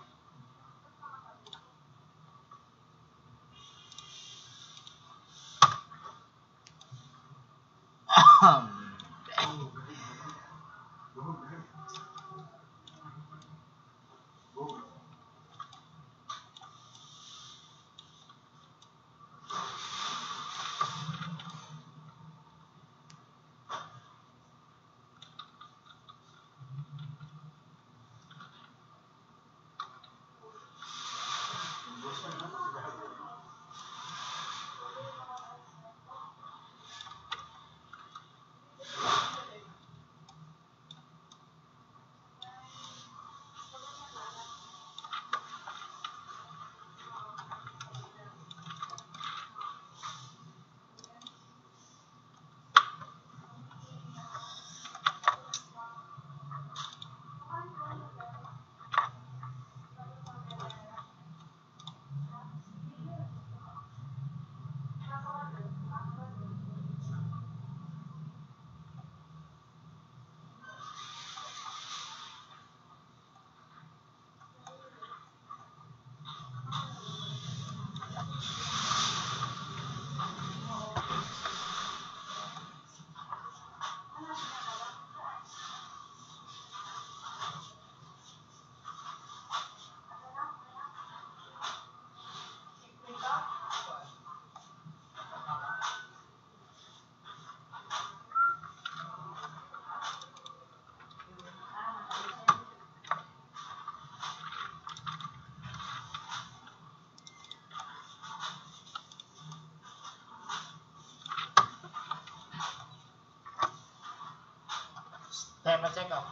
Tayo pa-check up.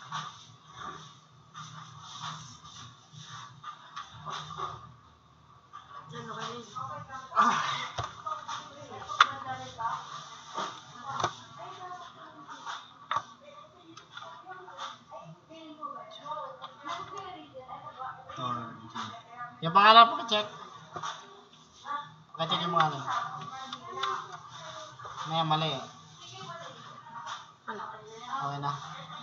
Diyan, okay rin. Yung pangalan po check. Paka-check yung pangalan. May mali eh. Okay na.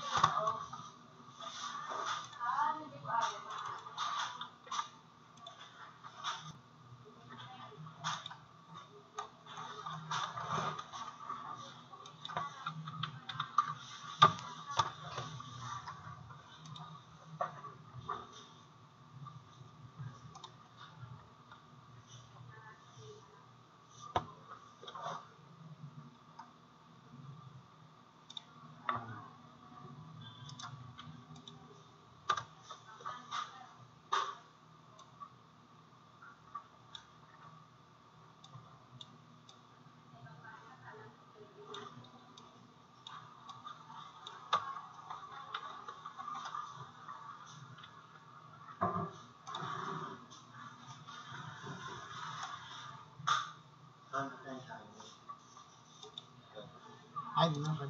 Ay, di na.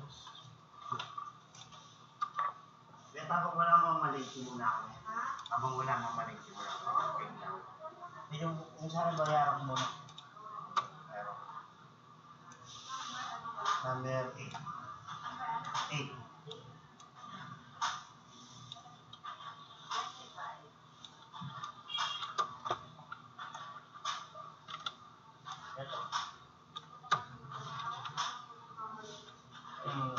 Kaya tapos wala mong mamalingki muna ako. Habang wala mong mamalingki muna ako. Eh, yung, yung saan bayaran ko muna. Pero, number eight. eight. Ito. Hmm.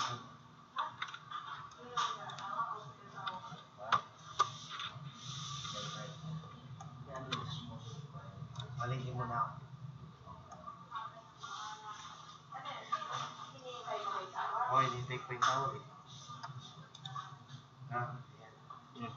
Malingki muna ako. Okay, dito Take pa yung tao eh. Ah, ayan. Yeah.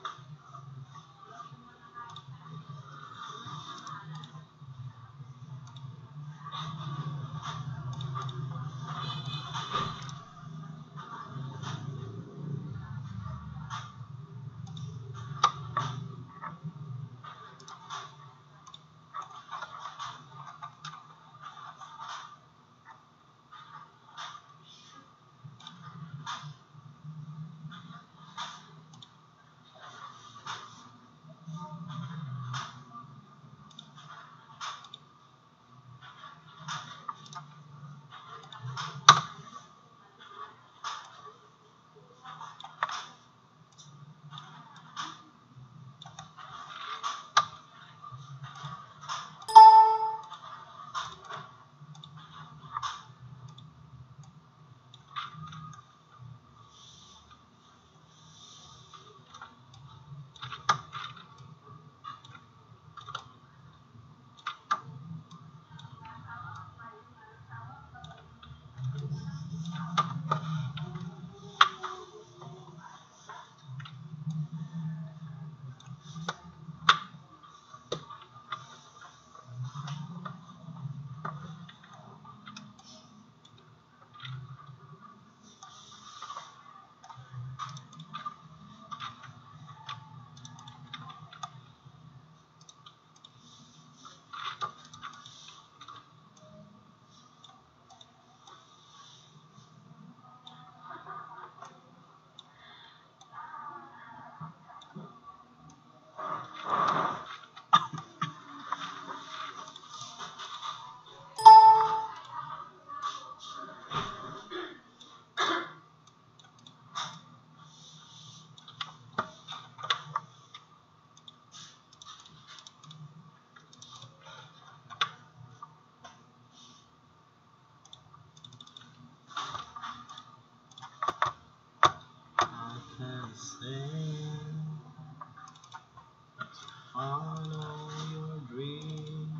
Follow your dream.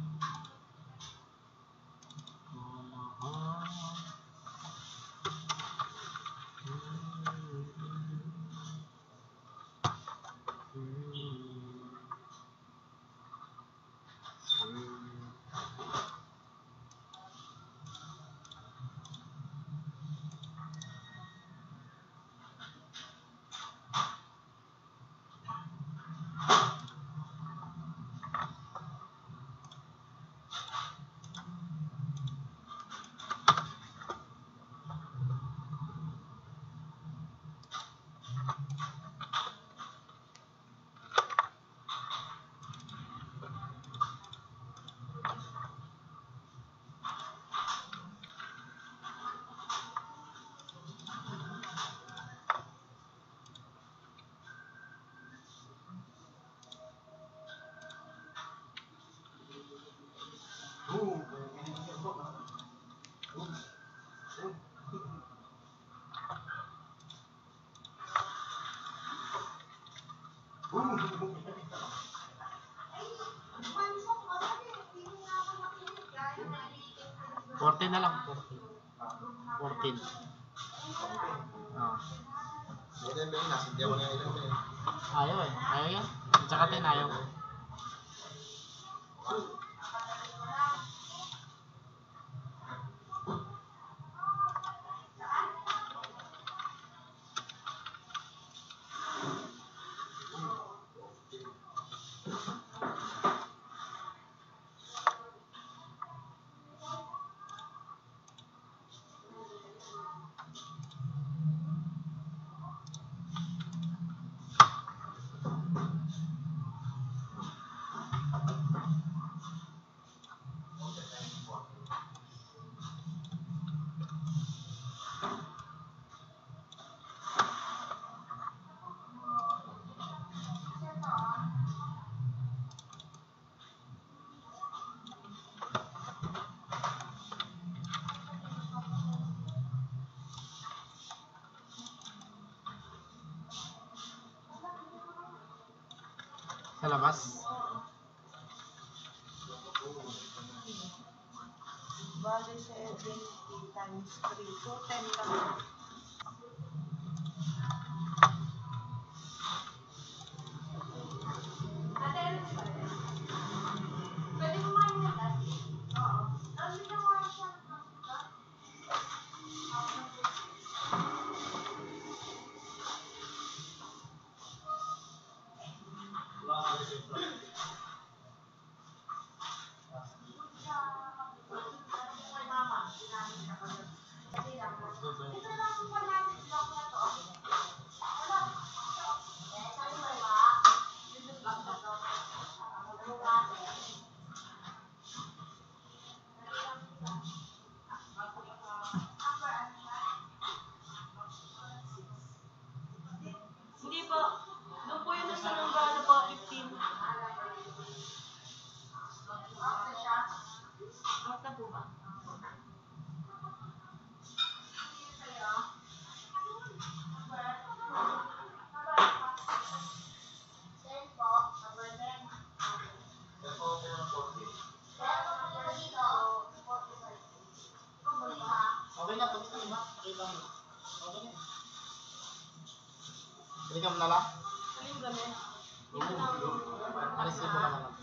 Oh, my heart. Ooh, fourteen na lang, fourteen. fourteen. Ah. Buti ba yun, nasindihan ko na yung ilan yun. Ayaw eh. Ayaw yan. Tsaka ten, ayaw. Sa labas. Bali seventy times three. So, ten lang. po ba? Kaya po ako ng forty. Okay na, pag ito ba? Pakita mo. Okay na. Balikan mo na lang. Aling gamit. Paresibo ka na lang.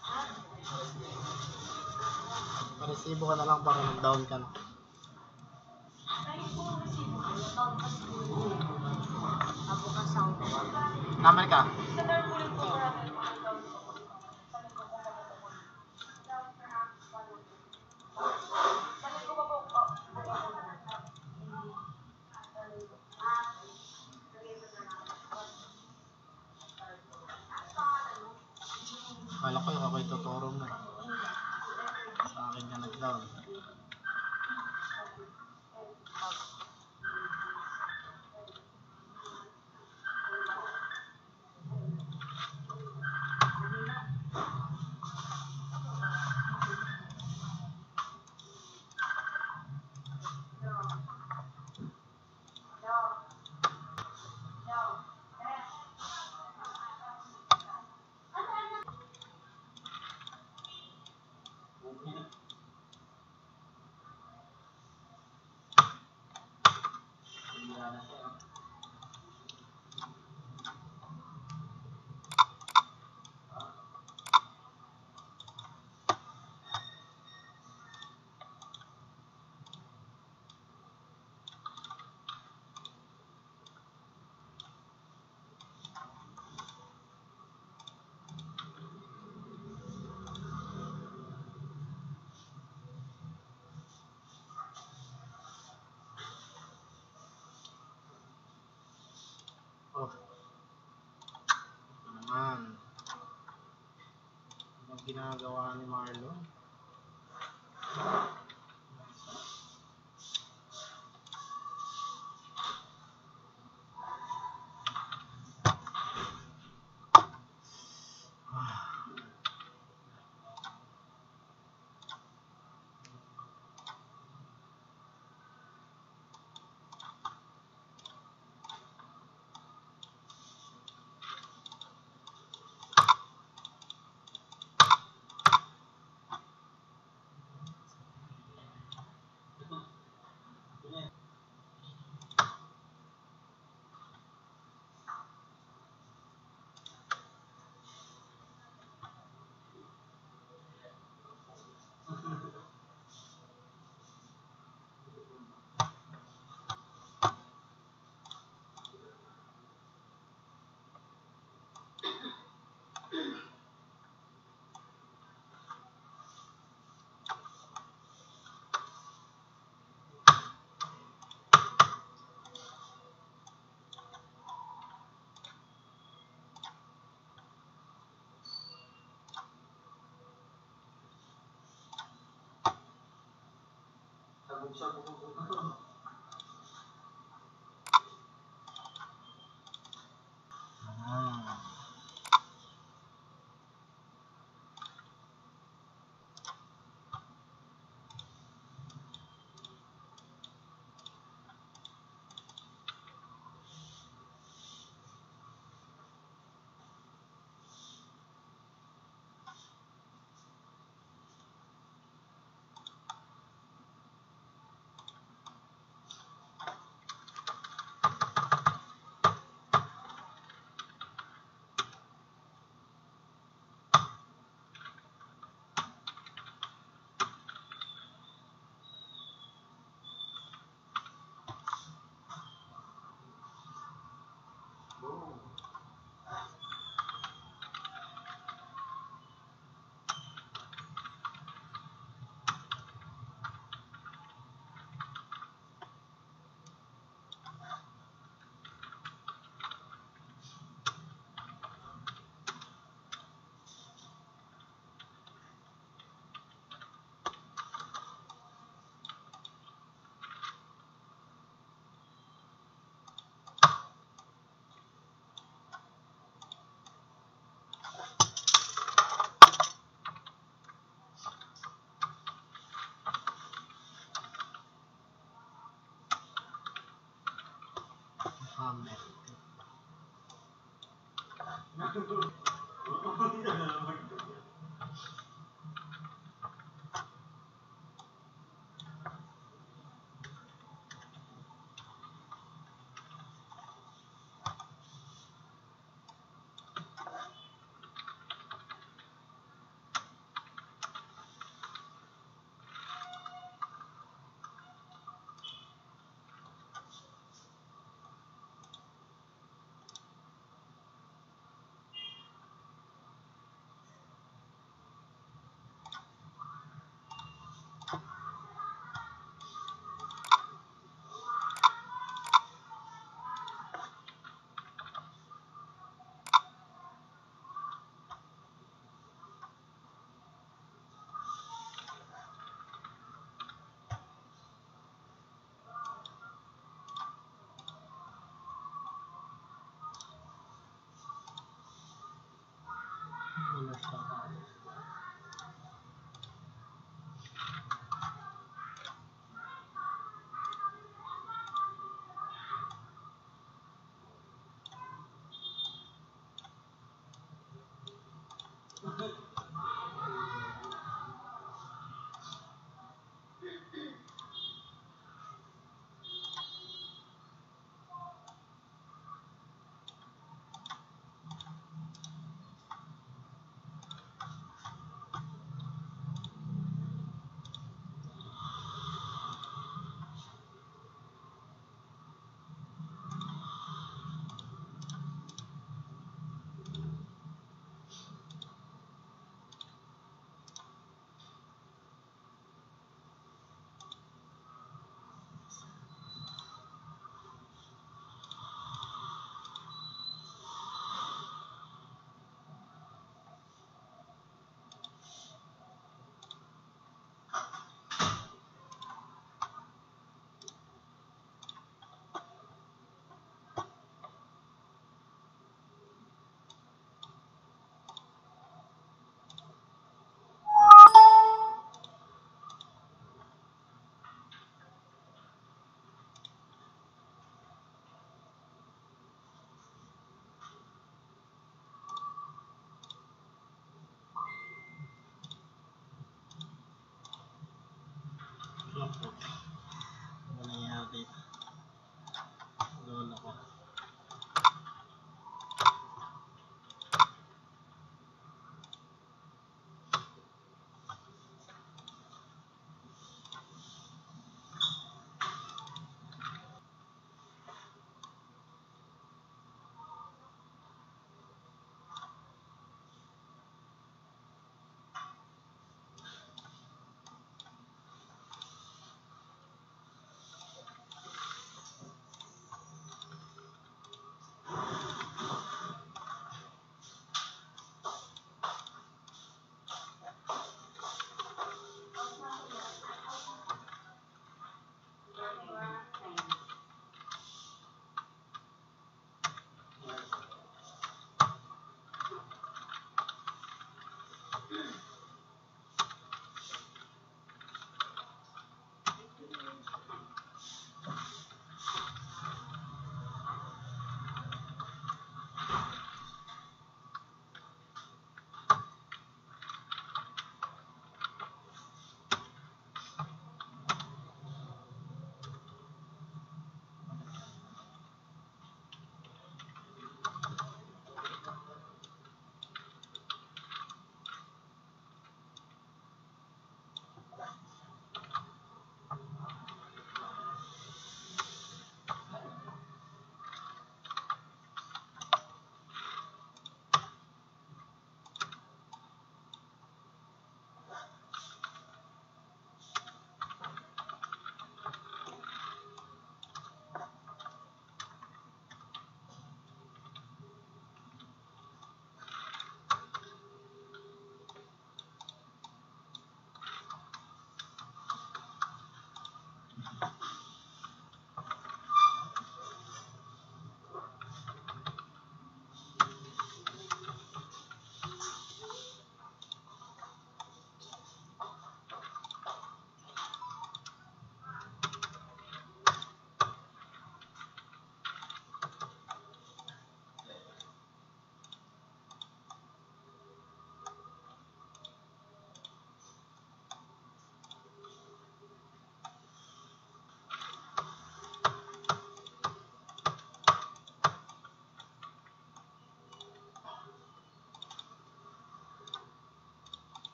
Paresibo ka na lang para mag-down ka na. Ay, kung resibo ko, tawag kasi po. Abo ka sound. Number ka? Sa carpooling po, marami po ang tawag ko. Sabi ko po kapag ako. Sabi ko pa po, oh, Kala ko yung ako'y tuturo mo. Sa akin ka nag-down. Oh. Ito naman. Anong ginagawa ni Marlon? Sabog-sabog ang puto. Ah. Amen.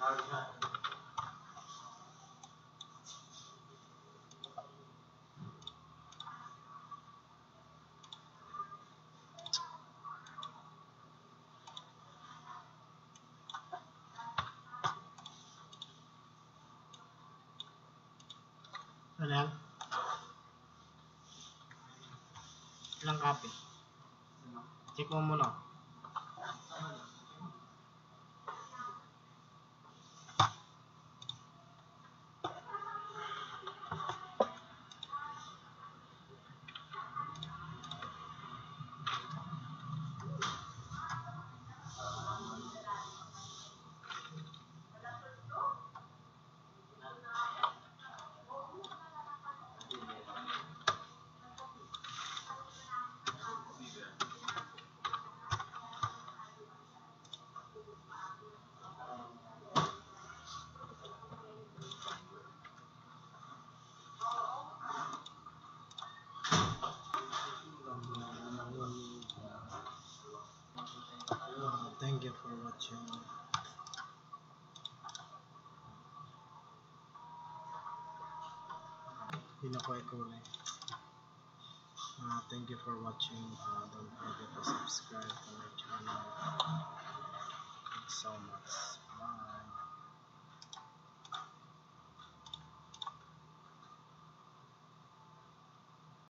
Hard na. Ano yan? Ilang copy? Check mo muna. Thank you for watching. Hindi na ko i-kulay. Uh, thank you for watching. Uh, don't forget to subscribe to my channel. Thanks so much. Bye.